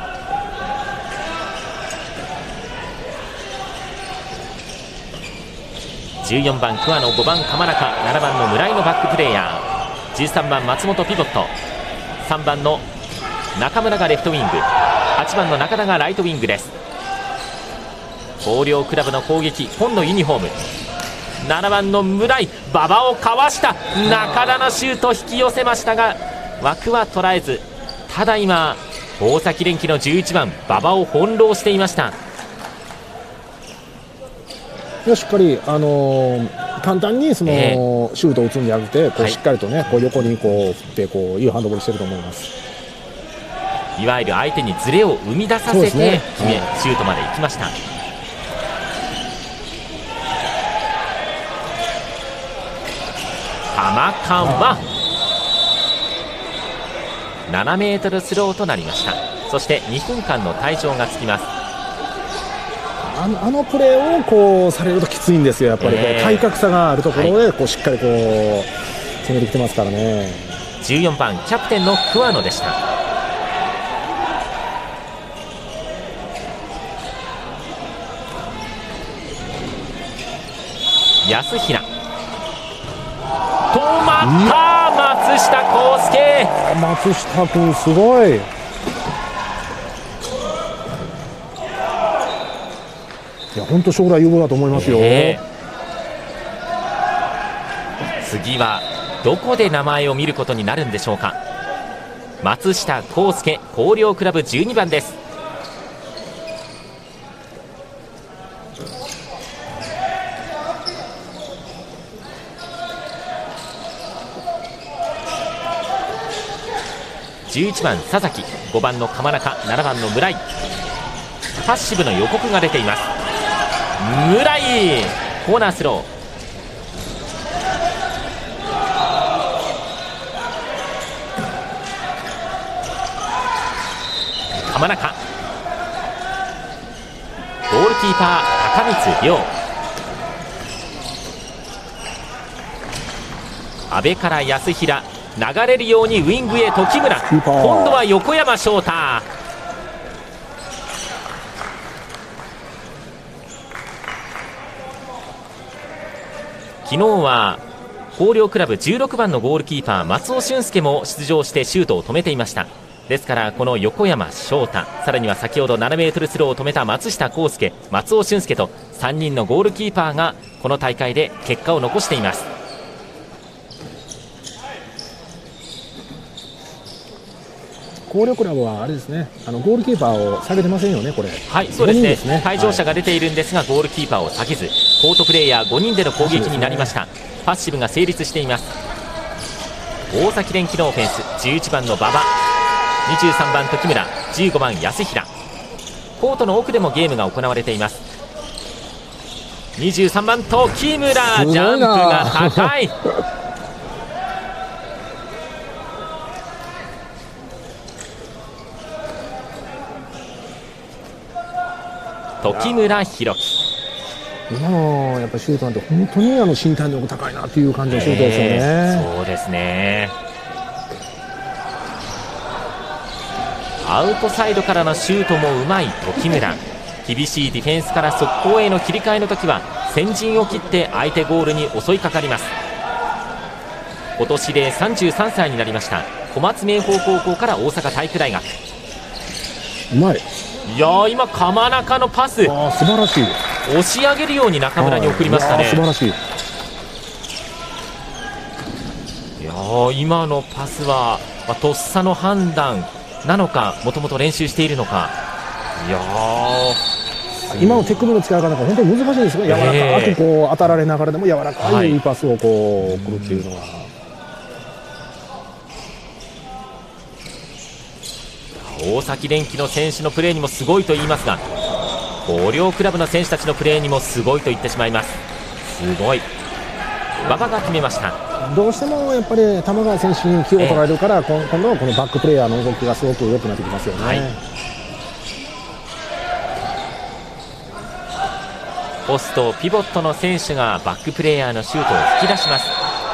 じゅうよんばん桑野、ごばん鎌中、ななばんの村井のバックプレーヤー、じゅうさんばん松本ピボット、さんばんの中村がレフトウィング、はちばんの中田がライトウィングです。広陵クラブの攻撃、紺のユニフォーム、ななばんの村井、馬場をかわした中田のシュート、引き寄せましたが枠は捉えず、ただ今大崎連輝のじゅういちばん馬場を翻弄していました。 しっかり、あのー、簡単にその、えー、シュートを打つんじゃなくてこうしっかりと、ね、はい、こう横にこう振ってこういいハンドボールしてると思います。 いわゆる相手にズレを生み出させて決め、ね、シュートまで行きました。玉川ななメートルスローとなりました。そしてにふんかんの退場がつきます。 あの、あのプレーをこうされるときついんですよ。やっぱりこう、えー、体格差があるところでこうしっかりこう攻めてきてますからね。 じゅうよんばんキャプテンの桑野でした。安平、止まった松下幸介。 松下君すごい。いや本当将来有望だと思いますよ。えー、次はどこで名前を見ることになるんでしょうか。松下幸介、広陵クラブじゅうにばんです。 じゅういちばん佐々木、ごばんの鎌中、ななばんの村井。パッシブの予告が出ています。村井コーナースロー。鎌中、ゴールキーパー高光亮。阿部から安平、流れるようにウイングへ時村、今度は横山翔太。昨日は広陵クラブじゅうろくばんのゴールキーパー松尾俊介も出場してシュートを止めていました。ですからこの横山翔太、さらには先ほどななメートルスローを止めた松下幸介、松尾俊介とさんにんのゴールキーパーがこの大会で結果を残しています。 広陵クラブはあれですね、あのゴールキーパーを下げてませんよね、これ。 はい、そうですね。ですね、退場者が出ているんですが、はい、ゴールキーパーを下げず、コートプレーヤーごにんでの攻撃になりました。パッシブが成立しています。大崎連輝のオフェンス、じゅういちばんの馬場、にじゅうさんばん時村、じゅうごばん安平。コートの奥でもゲームが行われています。にじゅうさんばん時村、ジャンプが高い。時村弘樹、 今のやっぱシュートなんて本当にあの身体能力高いなという感じのシュートですよね。 えー、そうですね。アウトサイドからのシュートもうまい時村。厳しいディフェンスから速攻への切り替えの時は先陣を切って相手ゴールに襲いかかります。今年でさんじゅうさんさいになりました小松明豊高校から大阪体育大学。 うまい。 いやー、今鎌中のパス、 あ素晴らしい。 押し上げるように中村に送りましたね。 素晴らしい。 いやー、今のパスは、まあ、とっさの判断なのか、もともと練習しているのか。いやー、 今の手首の使い方が本当に難しいですよね。柔らかくこう当たられながらでも柔らかいパスをこう送るっていうのは、 大崎連輝の選手のプレーにもすごいと言いますが、広陵クラブの選手たちのプレーにもすごいと言ってしまいます。すごい。馬場が決めました。 どうしてもやっぱり玉川選手に気を取られるから、えー、今度はこのバックプレーヤーの動きがすごく良くなってきますよね。はい、 ポストピボットの選手がバックプレーヤーのシュートを引き出します。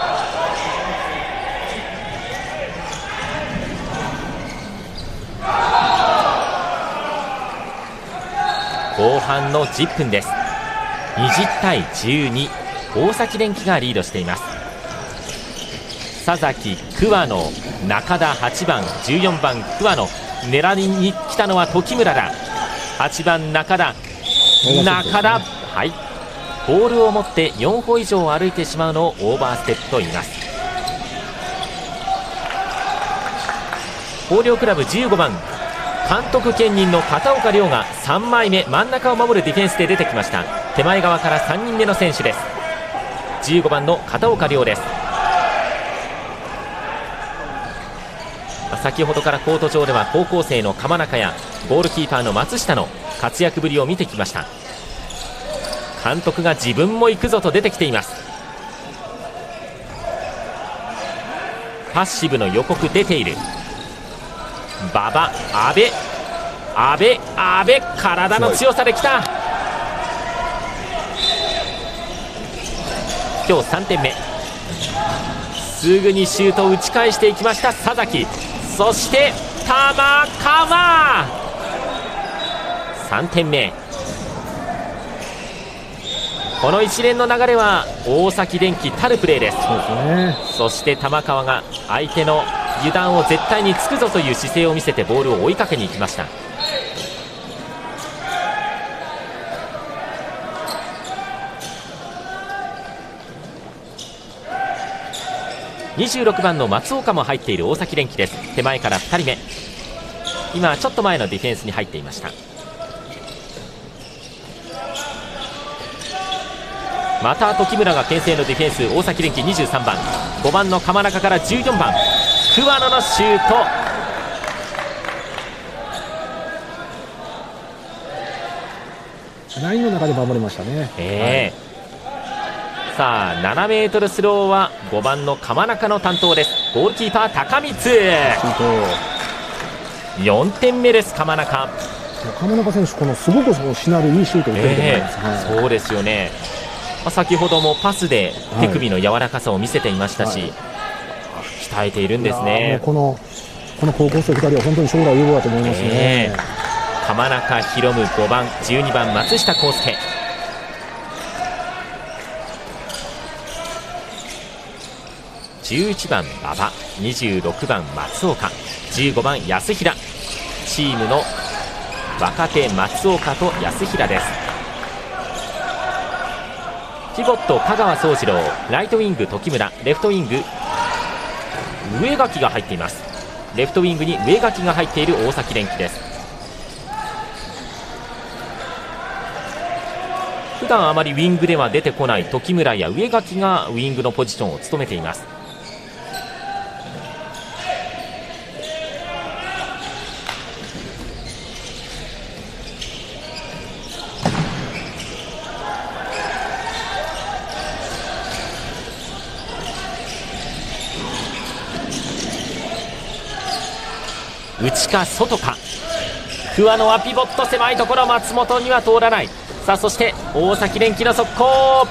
後半のじゅっぷんです。にじゅうたいじゅうに、大崎連輝がリードしています。佐々木、桑野、中田はちばん、じゅうよんばん桑野、狙いに来たのは時村だ。はちばん中田、中田、はい、ボールを持ってよん歩以上歩いてしまうのをオーバーステップと言います。広陵クラブじゅうごばん、監督兼任の片岡亮がさんまいめ、真ん中を守るディフェンスで出てきました。手前側からさんにんめの選手です。じゅうごばんの片岡亮です。先ほどからコート上では高校生の鎌中やゴールキーパーの松下の活躍ぶりを見てきました。監督が自分も行くぞと出てきています。パッシブの予告出ている。馬場、阿部、阿部、阿部、体の強さできた。今日さんてんめ、すぐにシュートを打ち返していきました佐々木、そして玉川、さんてんめ。この一連の流れは大崎連輝たるプレーです。そうですね。そして玉川が相手の油断を絶対につくぞという姿勢を見せてボールを追いかけに行きました。にじゅうろくばんの松岡も入っている大崎連輝です。手前からふたりめ、今ちょっと前のディフェンスに入っていました。また時村が牽制のディフェンス。大崎連輝にじゅうさんばん、ごばんの鎌中からじゅうよんばん桑野のシュート、 ラインの中で守りましたね。 えー、さあななメートルスローはごばんの鎌中の担当です。ゴールキーパー高光、よんてんめです。鎌中鎌中選手、このすごくそのしなるいいシュートを打ってると思います、 えーはい、そうですよね。まあ、先ほどもパスで手首の柔らかさを見せていましたし、はい、鍛えているんですね。 このこの高校生ふたりは本当に将来有望だと思いますね。 えー、鎌中宏夢ごばん、じゅうにばん松下幸介、じゅういちばん馬場、にじゅうろくばん松岡、じゅうごばん安平、チームの若手松岡と安平です。ピボット香川宗次郎、ライトウィング時村、レフトウィング上垣が入っています。レフトウィングに上垣が入っている大崎蓮樹です。普段あまりウィングでは出てこない時村や上垣がウィングのポジションを務めています。内か外か、桑野はピボット狭いところ、松本には通らない。さあそして大崎蓮樹の速攻、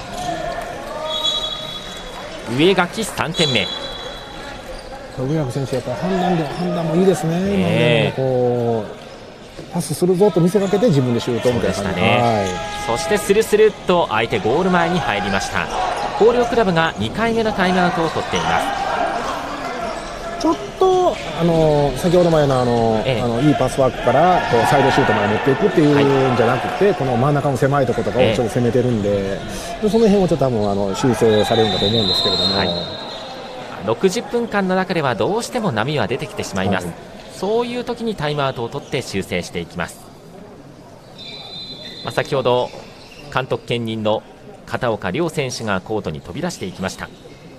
上垣さんてんめ。 上垣選手やっぱり判断で判断もいいですね。えー、今こうパスするぞと見せかけて自分でシュートみたいな感じで、ね、 はい、そしてスルスルっと相手ゴール前に入りました。広陵クラブがにかいめのタイムアウトを取っています。 ちょっとあの先ほどまでの あの、ええ、あのいいパスワークからこうサイドシュートまで持っていくっていうんじゃなくて、はい、この真ん中の狭いところとかをちょっと攻めてるんで、ええ、その辺をちょっと多分あの修正されるんだと思うんですけれども、はい、 ろくじゅっぷんかんの中ではどうしても波は出てきてしまいます、はい、そういう時にタイムアウトを取って修正していきます。まあ、先ほど監督兼任の片岡亮選手がコートに飛び出していきました。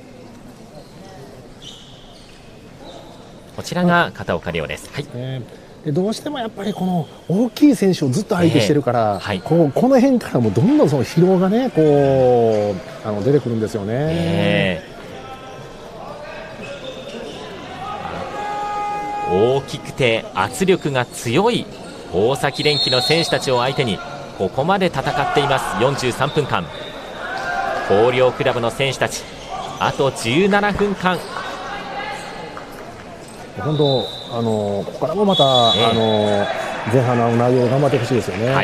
こちらが片岡亮です。はい、 えー、でどうしてもやっぱりこの大きい選手をずっと相手してるから、えーはい、こうこの辺からもどんどんその疲労がねこうあの出てくるんですよね。えー、大きくて圧力が強い大崎蓮樹の選手たちを相手にここまで戦っています。よんじゅうさんぷんかん、広陵クラブの選手たちあとじゅうななふんかん、 本当あのここからもまた、えー、あの前半の内容を頑張ってほしいですよね。はい、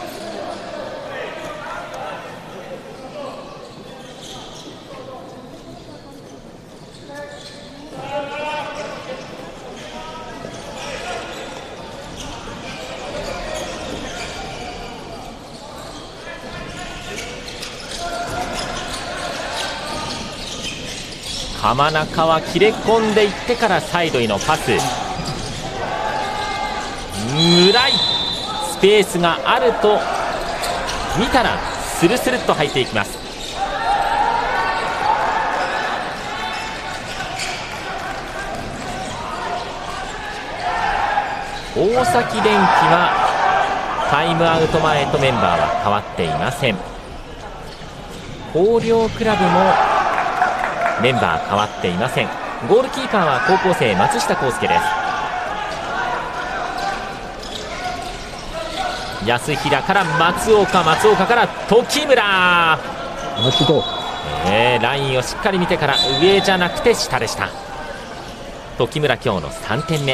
浜中は切れ込んでいってからサイドへのパス、村井スペースがあると見たらスルスルっと入っていきます。大崎蓮樹はタイムアウト前とメンバーは変わっていません。広陵クラブもメンバー変わっていません。ゴールキーパーは高校生松下幸介です。安平から松岡、松岡から時村、えー、ラインをしっかり見てから上じゃなくて下でした。時村今日のさんてんめ。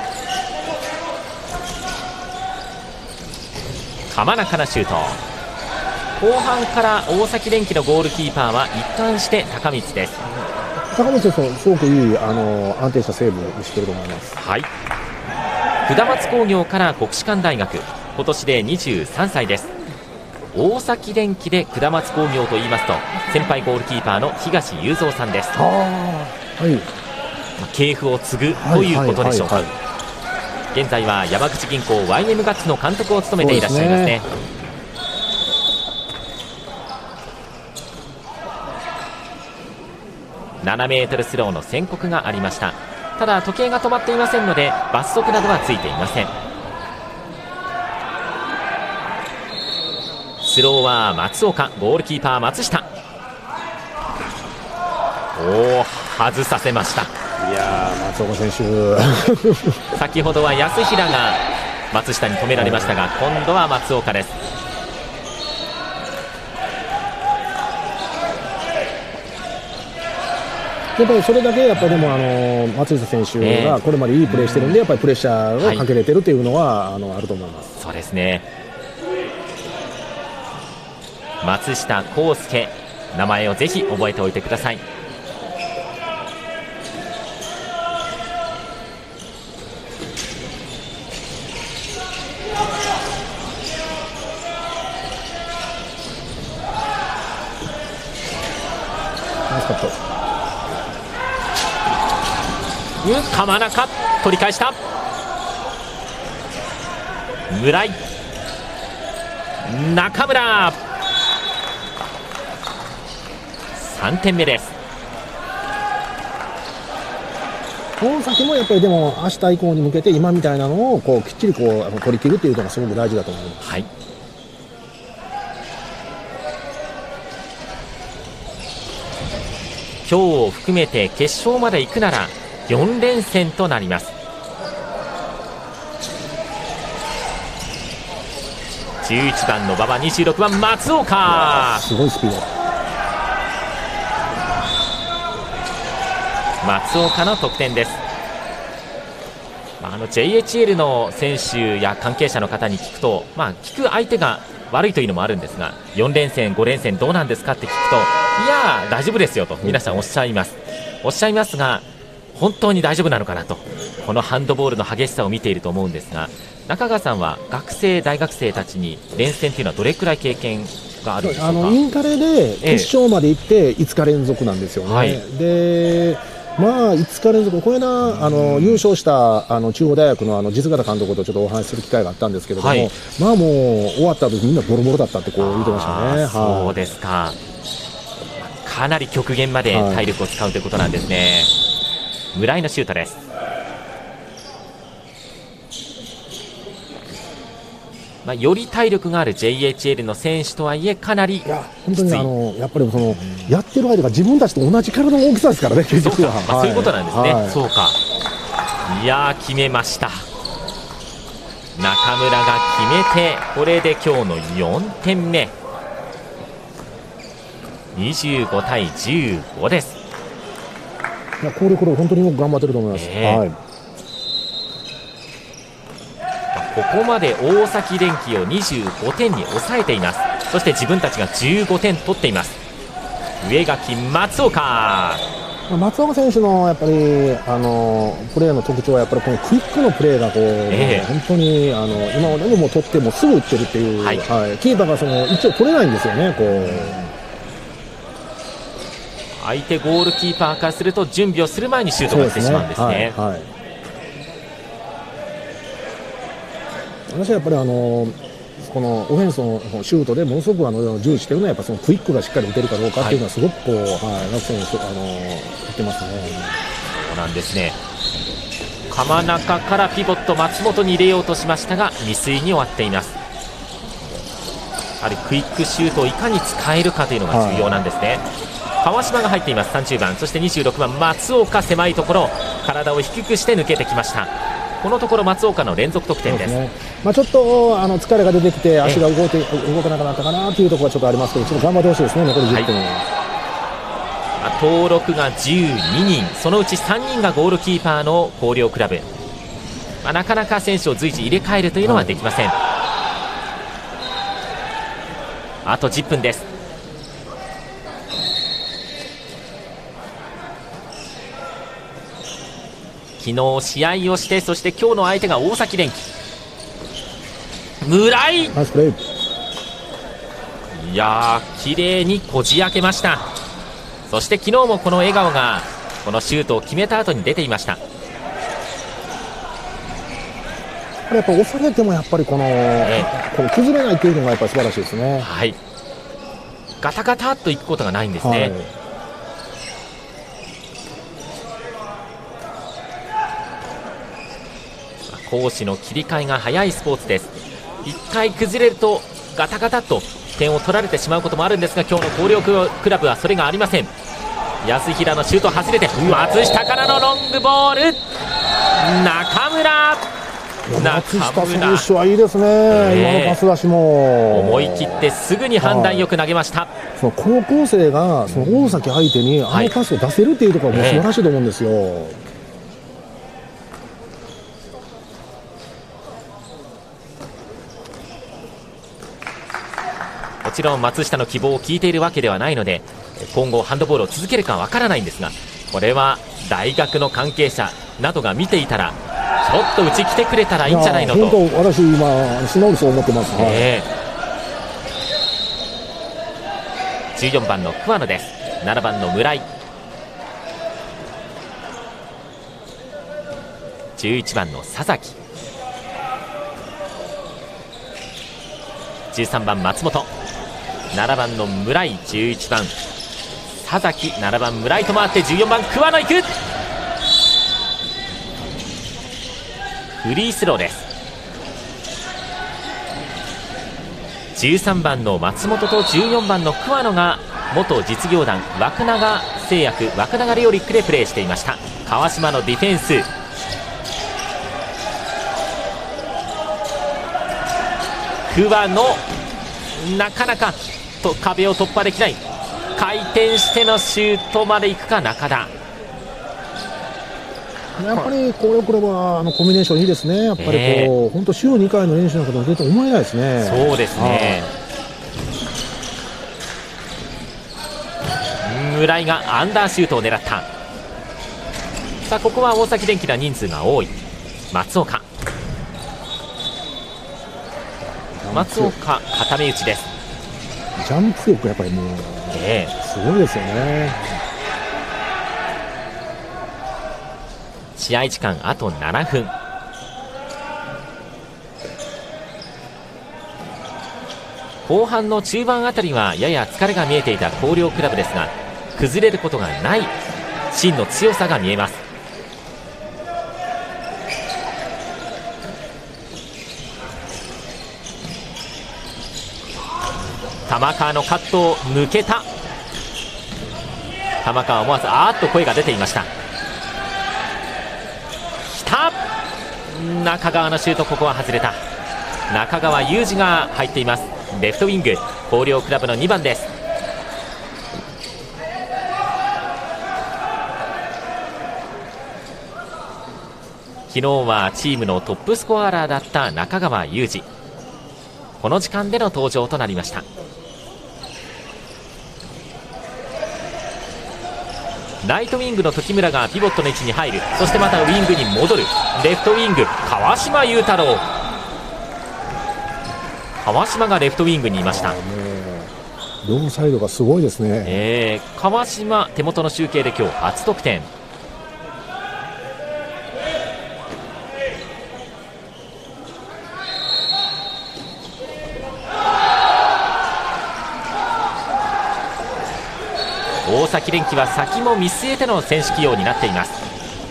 浜中のシュート、後半から大崎蓮樹のゴールキーパーは一貫して高光です。 高光選手すごくいいあの安定したセーブをしていると思います。 はい、下松工業から国士舘大学、今年でにじゅうさんさいです。大崎蓮樹で下松工業と言いますと先輩ゴールキーパーの東雄三さんです。 はい、 系譜を継ぐということでしょうか。現在は山口銀行 ワイエム ガッツの監督を務めていらっしゃいますね。ななメートルスローの宣告がありました。ただ時計が止まっていませんので罰則などはついていません。 スローは松岡、ゴールキーパー松下。おお、外させました。 いやー、松岡選手先ほどは安平が松下に止められましたが、今度は松岡です。 やっぱりそれだけやっぱりでもあの松下選手がこれまでいいプレーしてるんで、やっぱりプレッシャーをかけれてるというのは、はい、あのあると思います。 そうですね。松下幸介、名前をぜひ覚えておいてください。 ナイスカット。 鎌中取り返した。村井、中村、さんてんめです。 大崎もやっぱりでも明日以降に向けて今みたいなのをこうきっちりこう取り切るというのがすごく大事だと思います。 はい、今日を含めて決勝まで行くならよん連戦となります。じゅういちばんの馬場、にじゅうろくばん松岡、 すごいスピード。 松岡の得点です。あの ジェイエイチエル の選手や関係者の方に聞くと、まあ、聞く相手が悪いというのもあるんですが、よん連戦ご連戦どうなんですかって聞くと、いやー大丈夫ですよと皆さんおっしゃいますおっしゃいますが、本当に大丈夫なのかなと、このハンドボールの激しさを見ていると思うんですが、中川さんは学生大学生たちに連戦というのはどれくらい経験があるんでしょうか。 あのインカレで決勝まで行っていつか連続なんですよね、はい、でまあいつか連続、これなあの優勝したあの中央大学のあの実方監督とちょっとお話しする機会があったんですけれども、はい、まあもう終わった後みんなボロボロだったってこう言ってましたね。 そうですか、かなり極限まで体力を使うということなんですね。はい、村井のシュートです。まあ、より体力がある ジェイエイチエル の選手とはいえかなりきつい。 本当にあのやっぱりその、うん、やってる相手が自分たちと同じ体の大きさですからね、結局は。 そうか、まあ、そういうことなんですね。はい、そうか。いやー決めました。中村が決めて、これで今日のよんてんめ、にじゅうごたいじゅうごです。 いや、これこれ本当によく頑張ってると思います。えーはい、 ここまで大崎電機をにじゅうごてんに抑えています。そして自分たちがじゅうごてん取っています。上垣、松岡、 松岡選手のやっぱりあのプレーの特徴はやっぱりこのクイックのプレーがこう、えー、本当にあの今までも取ってもすぐ打ってるっていう、はいはい、キーパーがその一応取れないんですよね。こう相手ゴールキーパーからすると準備をする前にシュートが打ってしまうんですね。はいはい、 私はやっぱりあのこのオフェンスのシュートでものすごくあの重視しているのはやっぱそのクイックがしっかり打てるかどうかっていうのはすごくこう、はいはい、学生にあの言ってますね。 そうなんですね。鎌中からピボット松本に入れようとしましたが未遂に終わっています。やはりクイックシュートをいかに使えるかというのが重要なんですね。はい、川島が入っています。さんじゅうばん、そしてにじゅうろくばん松岡、狭いところ体を低くして抜けてきました。このところ松岡の連続得点です。 そうですね、まあ、ちょっとあの疲れが出てきて足が動いて動かなくなったかなというところがちょっとありますけど、ちょっと頑張ってほしいですね。残りじゅっぷん、はい、 登録がじゅうににん、そのうちさんにんがゴールキーパーの広陵クラブ、まあ、なかなか選手を随時入れ替えるというのはできません。はい、あとじゅっぷんです。昨日試合をして、そして今日の相手が大崎電機。村井、いやー綺麗にこじ開けました。そして昨日もこの笑顔がこのシュートを決めた後に出ていました。 これやっぱ押されてもやっぱりこの、えー、この崩れないというのがやっぱり素晴らしいですね。 はい、ガタガタっといくことがないんですね。はい、攻守の切り替えが早いスポーツです。いっかい崩れるとガタガタと点を取られてしまうこともあるんですが、今日の広陵クラブはそれがありません。安平のシュート外れて松下からのロングボール、中村松下選手はいいですね、えー、今のパス出しも思い切ってすぐに判断よく投げました。 その高校生がその大崎相手にあのパスを出せるっていうところがもう素晴らしいと思うんですよ、えー、もちろん松下の希望を聞いているわけではないので、今後ハンドボールを続けるかわからないんですが、これは大学の関係者などが見ていたらちょっとうち来てくれたらいいんじゃないのと。 本当私今素直にそう思ってます、 えー、じゅうよんばんの桑野です。ななばんの村井、じゅういちばんの佐々木、じゅうさんばん松本、ななばんの村井、じゅういちばん佐々木、ななばん村井と回ってじゅうよんばん桑野行く。フリースローです。じゅうさんばんの松本とじゅうよんばんの桑野が元実業団枠永製薬枠永レオリックでプレーしていました。川島のディフェンス、桑野なかなかと壁を突破できない。回転してのシュートまで行くか中田。 やっぱりこれこれはあのコンビネーションいいですね。やっぱりこう、えー、本当週にかいの練習のことも出て思えないですね。 そうですね。村井がアンダーシュートを狙った。さあここは大崎電機の人数が多い。松岡松岡固め打ちです。 ジャンプ力やっぱりもう、えー、すごいですよね。 試合時間あとななふん。後半の中盤あたりはやや疲れが見えていた広陵クラブですが、崩れることがない真の強さが見えます。玉川のカットを抜けた。玉川思わずあーっと声が出ていました。中川のシュート、ここは外れた。中川裕二が入っています。レフトウィング、広陵クラブのにばんです。昨日はチームのトップスコアラーだった中川裕二、この時間での登場となりました。ライトウィングの時村がピボットの位置に入る。そしてまたウィングに戻る。レフトウィング川島裕太郎、川島がレフトウィングにいました。 両サイドがすごいですね、 えー、川島手元の集計で今日初得点。大崎連輝は先も見据えての選手起用になっています。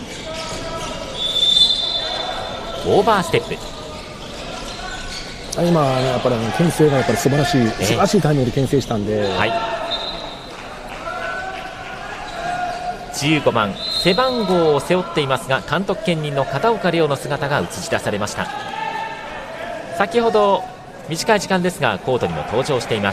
オーバーステップ、 今やっぱり牽制がやっぱり素晴らしい、素晴らしいタイミングで牽制したんで、 はい、じゅうごばん背番号を背負っていますが、監督兼任の片岡亮の姿が映し出されました。先ほど短い時間ですがコートにも登場しています。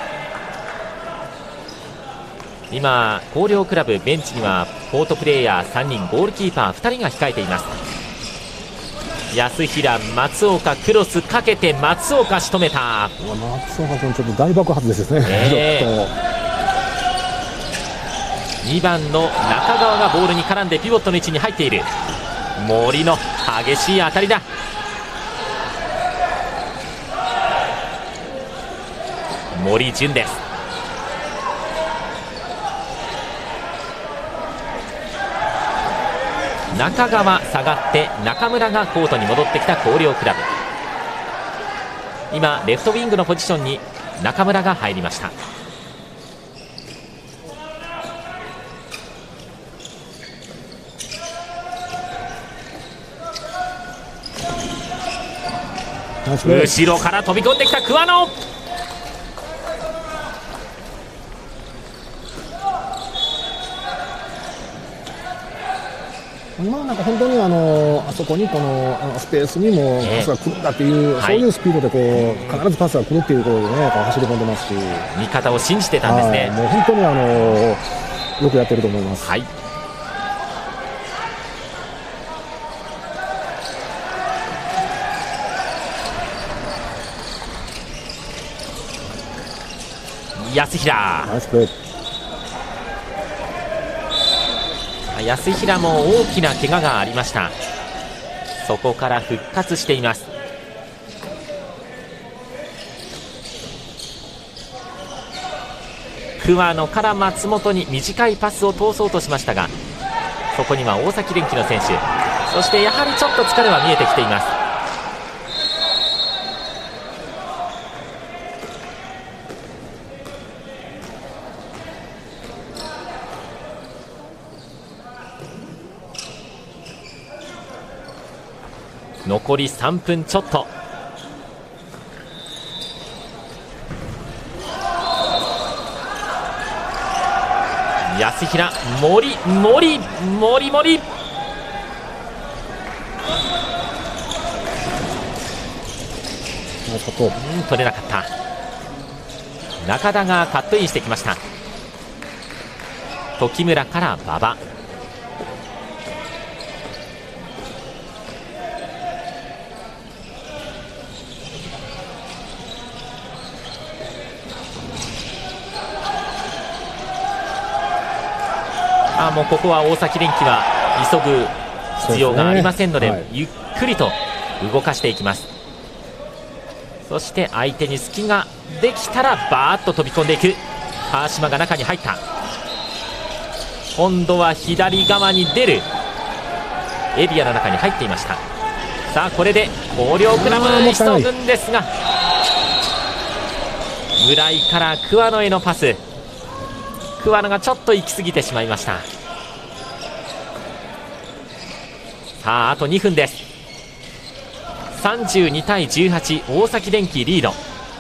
今広陵クラブベンチにはポートプレーヤーさんにん、ゴールキーパーふたりが控えています。安平、松岡、クロスかけて松岡仕留めた。 松岡君ちょっと大爆発ですね、えー、にばんの中川がボールに絡んでピボットの位置に入っている。森の激しい当たりだ。森純です。中川下がって中村がコートに戻ってきた広陵クラブ。今レフトウィングのポジションに中村が入りました。後ろから飛び込んできた桑野、 今なんか本当にあのあそこにこのスペースにもパスが来るんだっていう、えー、そういうスピードでこう必ずパスが来るっていうところでね走り込んでますし、 味方を信じてたんですね。 もう本当にあのよくやってると思います。 はい、安平、 ナイスプレー。 安平も大きな怪我がありました。そこから復活しています。桑野から松本に短いパスを通そうとしましたが、そこには大崎蓮樹の選手、そしてやはりちょっと疲れは見えてきています。残りさんぷんちょっと。安平、森森森森、うん、取れなかった。中田がカットインしてきました。時村から馬場、あもうここは大崎蓮樹は急ぐ必要がありませんので、ねはい、ゆっくりと動かしていきます。そして相手に隙ができたらバーッと飛び込んでいく。川島が中に入った。今度は左側に出る。エリアの中に入っていました。さあこれで広陵クラブ急ぐんですが、村井から桑野へのパス、桑野がちょっと行き過ぎてしまいました。さああとにふんです。さんじゅうにたいじゅうはち、大崎電機リード。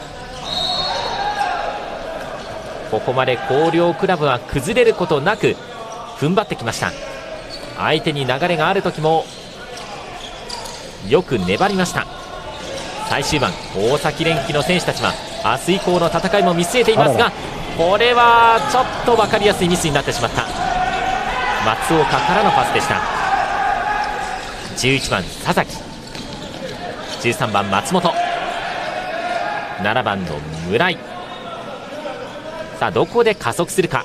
ここまで広陵クラブは崩れることなく踏ん張ってきました。相手に流れがある時もよく粘りました。最終盤大崎電機の選手たちは明日以降の戦いも見据えていますが、これはちょっと分かりやすいミスになってしまった。松岡からのパスでした。じゅういちばん佐々木、じゅうさんばん松本、ななばんの村井。さあどこで加速するか、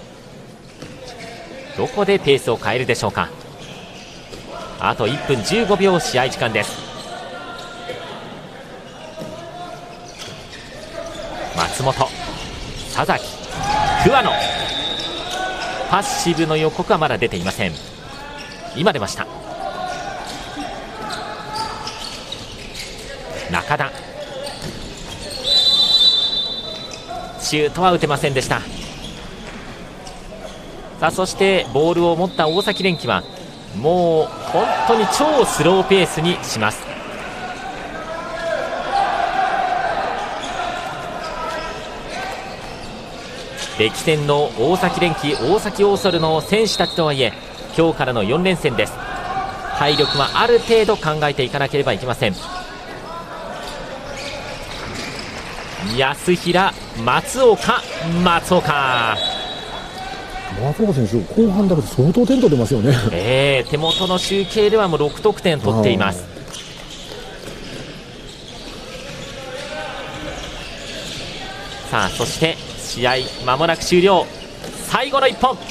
どこでペースを変えるでしょうか。あといっぷんじゅうごびょう試合時間です。松本、佐々木、桑野、パッシブの予告はまだ出ていません。今出ました。中田、シュートは打てませんでした。さあそしてボールを持った大崎蓮樹はもう本当に超スローペースにします。歴戦の大崎蓮樹、大崎オーソルの選手たちとはいえ、今日からのよんれんせんです。体力はある程度考えていかなければいけません。安平、松岡、松岡松岡選手後半だけで相当点取ってますよね。 えー、手元の集計ではもうろくとくてん取っています。さあそして試合まもなく終了。最後のいっぽん、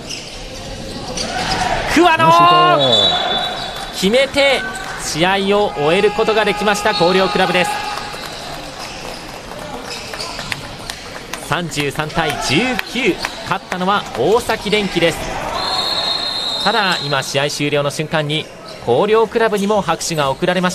桑野決めて試合を終えることができました広陵クラブです。さんじゅうさんたいじゅうきゅう、勝ったのは大崎電機です。ただ今試合終了の瞬間に広陵クラブにも拍手が送られました。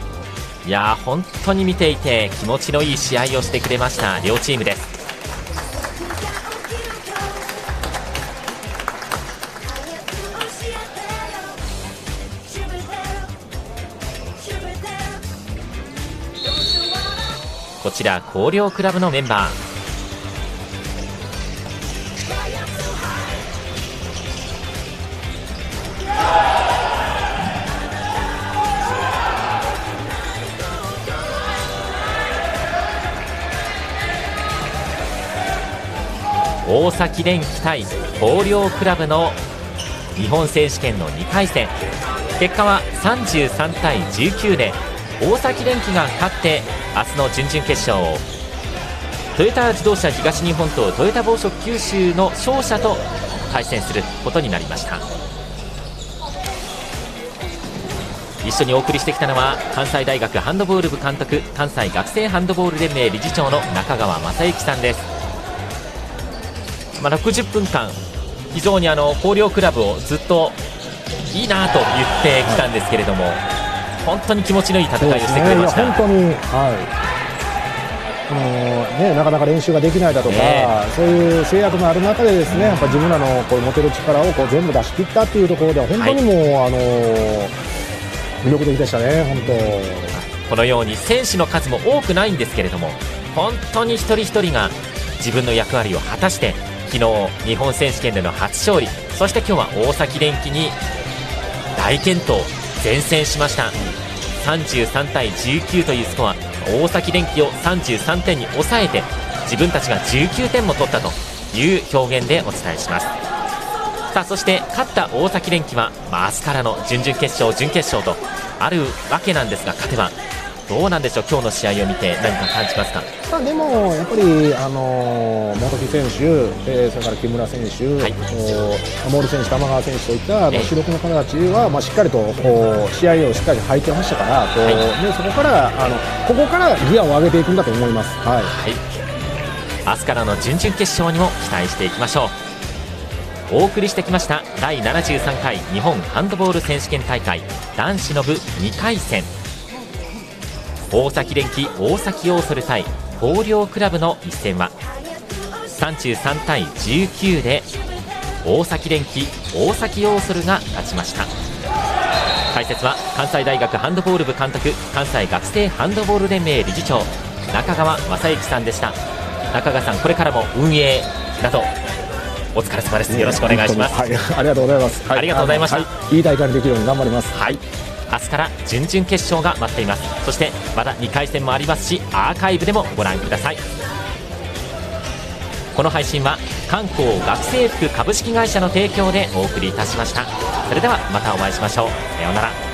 いやー本当に見ていて気持ちのいい試合をしてくれました両チームです。 こちら広陵クラブのメンバー。大崎電機対広陵クラブの日本選手権のにかい戦、結果はさんじゅうさんたいじゅうきゅうで大崎電機が勝って明日の準々決勝をトヨタ自動車東日本とトヨタ紡織九州の勝者と対戦することになりました。一緒にお送りしてきたのは関西大学ハンドボール部監督、関西学生ハンドボール連盟理事長の中川正幸さんです。まあ、ろくじゅっぷんかん非常にあの広陵クラブをずっといいなと言ってきたんですけれども、本当に気持ちのいい戦いをしてくれました。 本当に、はいあのね、なかなか練習ができないだとか、ね、そういう制約のある中でですね、やっぱ自分らのこう持てる力をこう全部出し切ったっていうところでは本当にもう、はい、あの魅力的でしたね。本当このように選手の数も多くないんですけれども、本当に一人一人が自分の役割を果たして昨日日本選手権での初勝利、そして今日は大崎電機に大健闘、善戦しました。さんじゅうさんたいじゅうきゅうというスコア、大崎電機をさんじゅうさんてんに抑えて自分たちがじゅうきゅうてんも取ったという表現でお伝えします。さあそして勝った大崎電機は、まあ、明日からの準々決勝準決勝とあるわけなんですが、勝てばどうなんでしょう。今日の試合を見て何か感じますか。 まあ、でもやっぱり、あのー、元木選手、えー、それから木村選手、はい、森選手、玉川選手といったあの主力の方たちは、まあ、しっかりとこう試合をしっかり入ってましたからこう、はい、でそこからあのここからギアを上げていくんだと思います。はいはい、 明日からの準々決勝にも期待していきましょう。お送りしてきましただいななじゅうさんかい日本ハンドボール選手権大会男子の部にかい戦、大崎電機大崎オーソル対広陵クラブの一戦はさんじゅうさんたいじゅうきゅうで大崎電機大崎オーソルが勝ちました。解説は関西大学ハンドボール部監督、関西学生ハンドボール連盟理事長中川正幸さんでした。中川さん、これからも運営などお疲れ様です。よろしくお願いします。 はい、ありがとうございます。はい、 ありがとうございました。 はい、いい大会にできるように頑張ります。 はい、明日から準々決勝が待っています。そしてまだにかい戦もありますし、アーカイブでもご覧ください。この配信は観光学生服株式会社の提供でお送りいたしました。それではまたお会いしましょう。さようなら。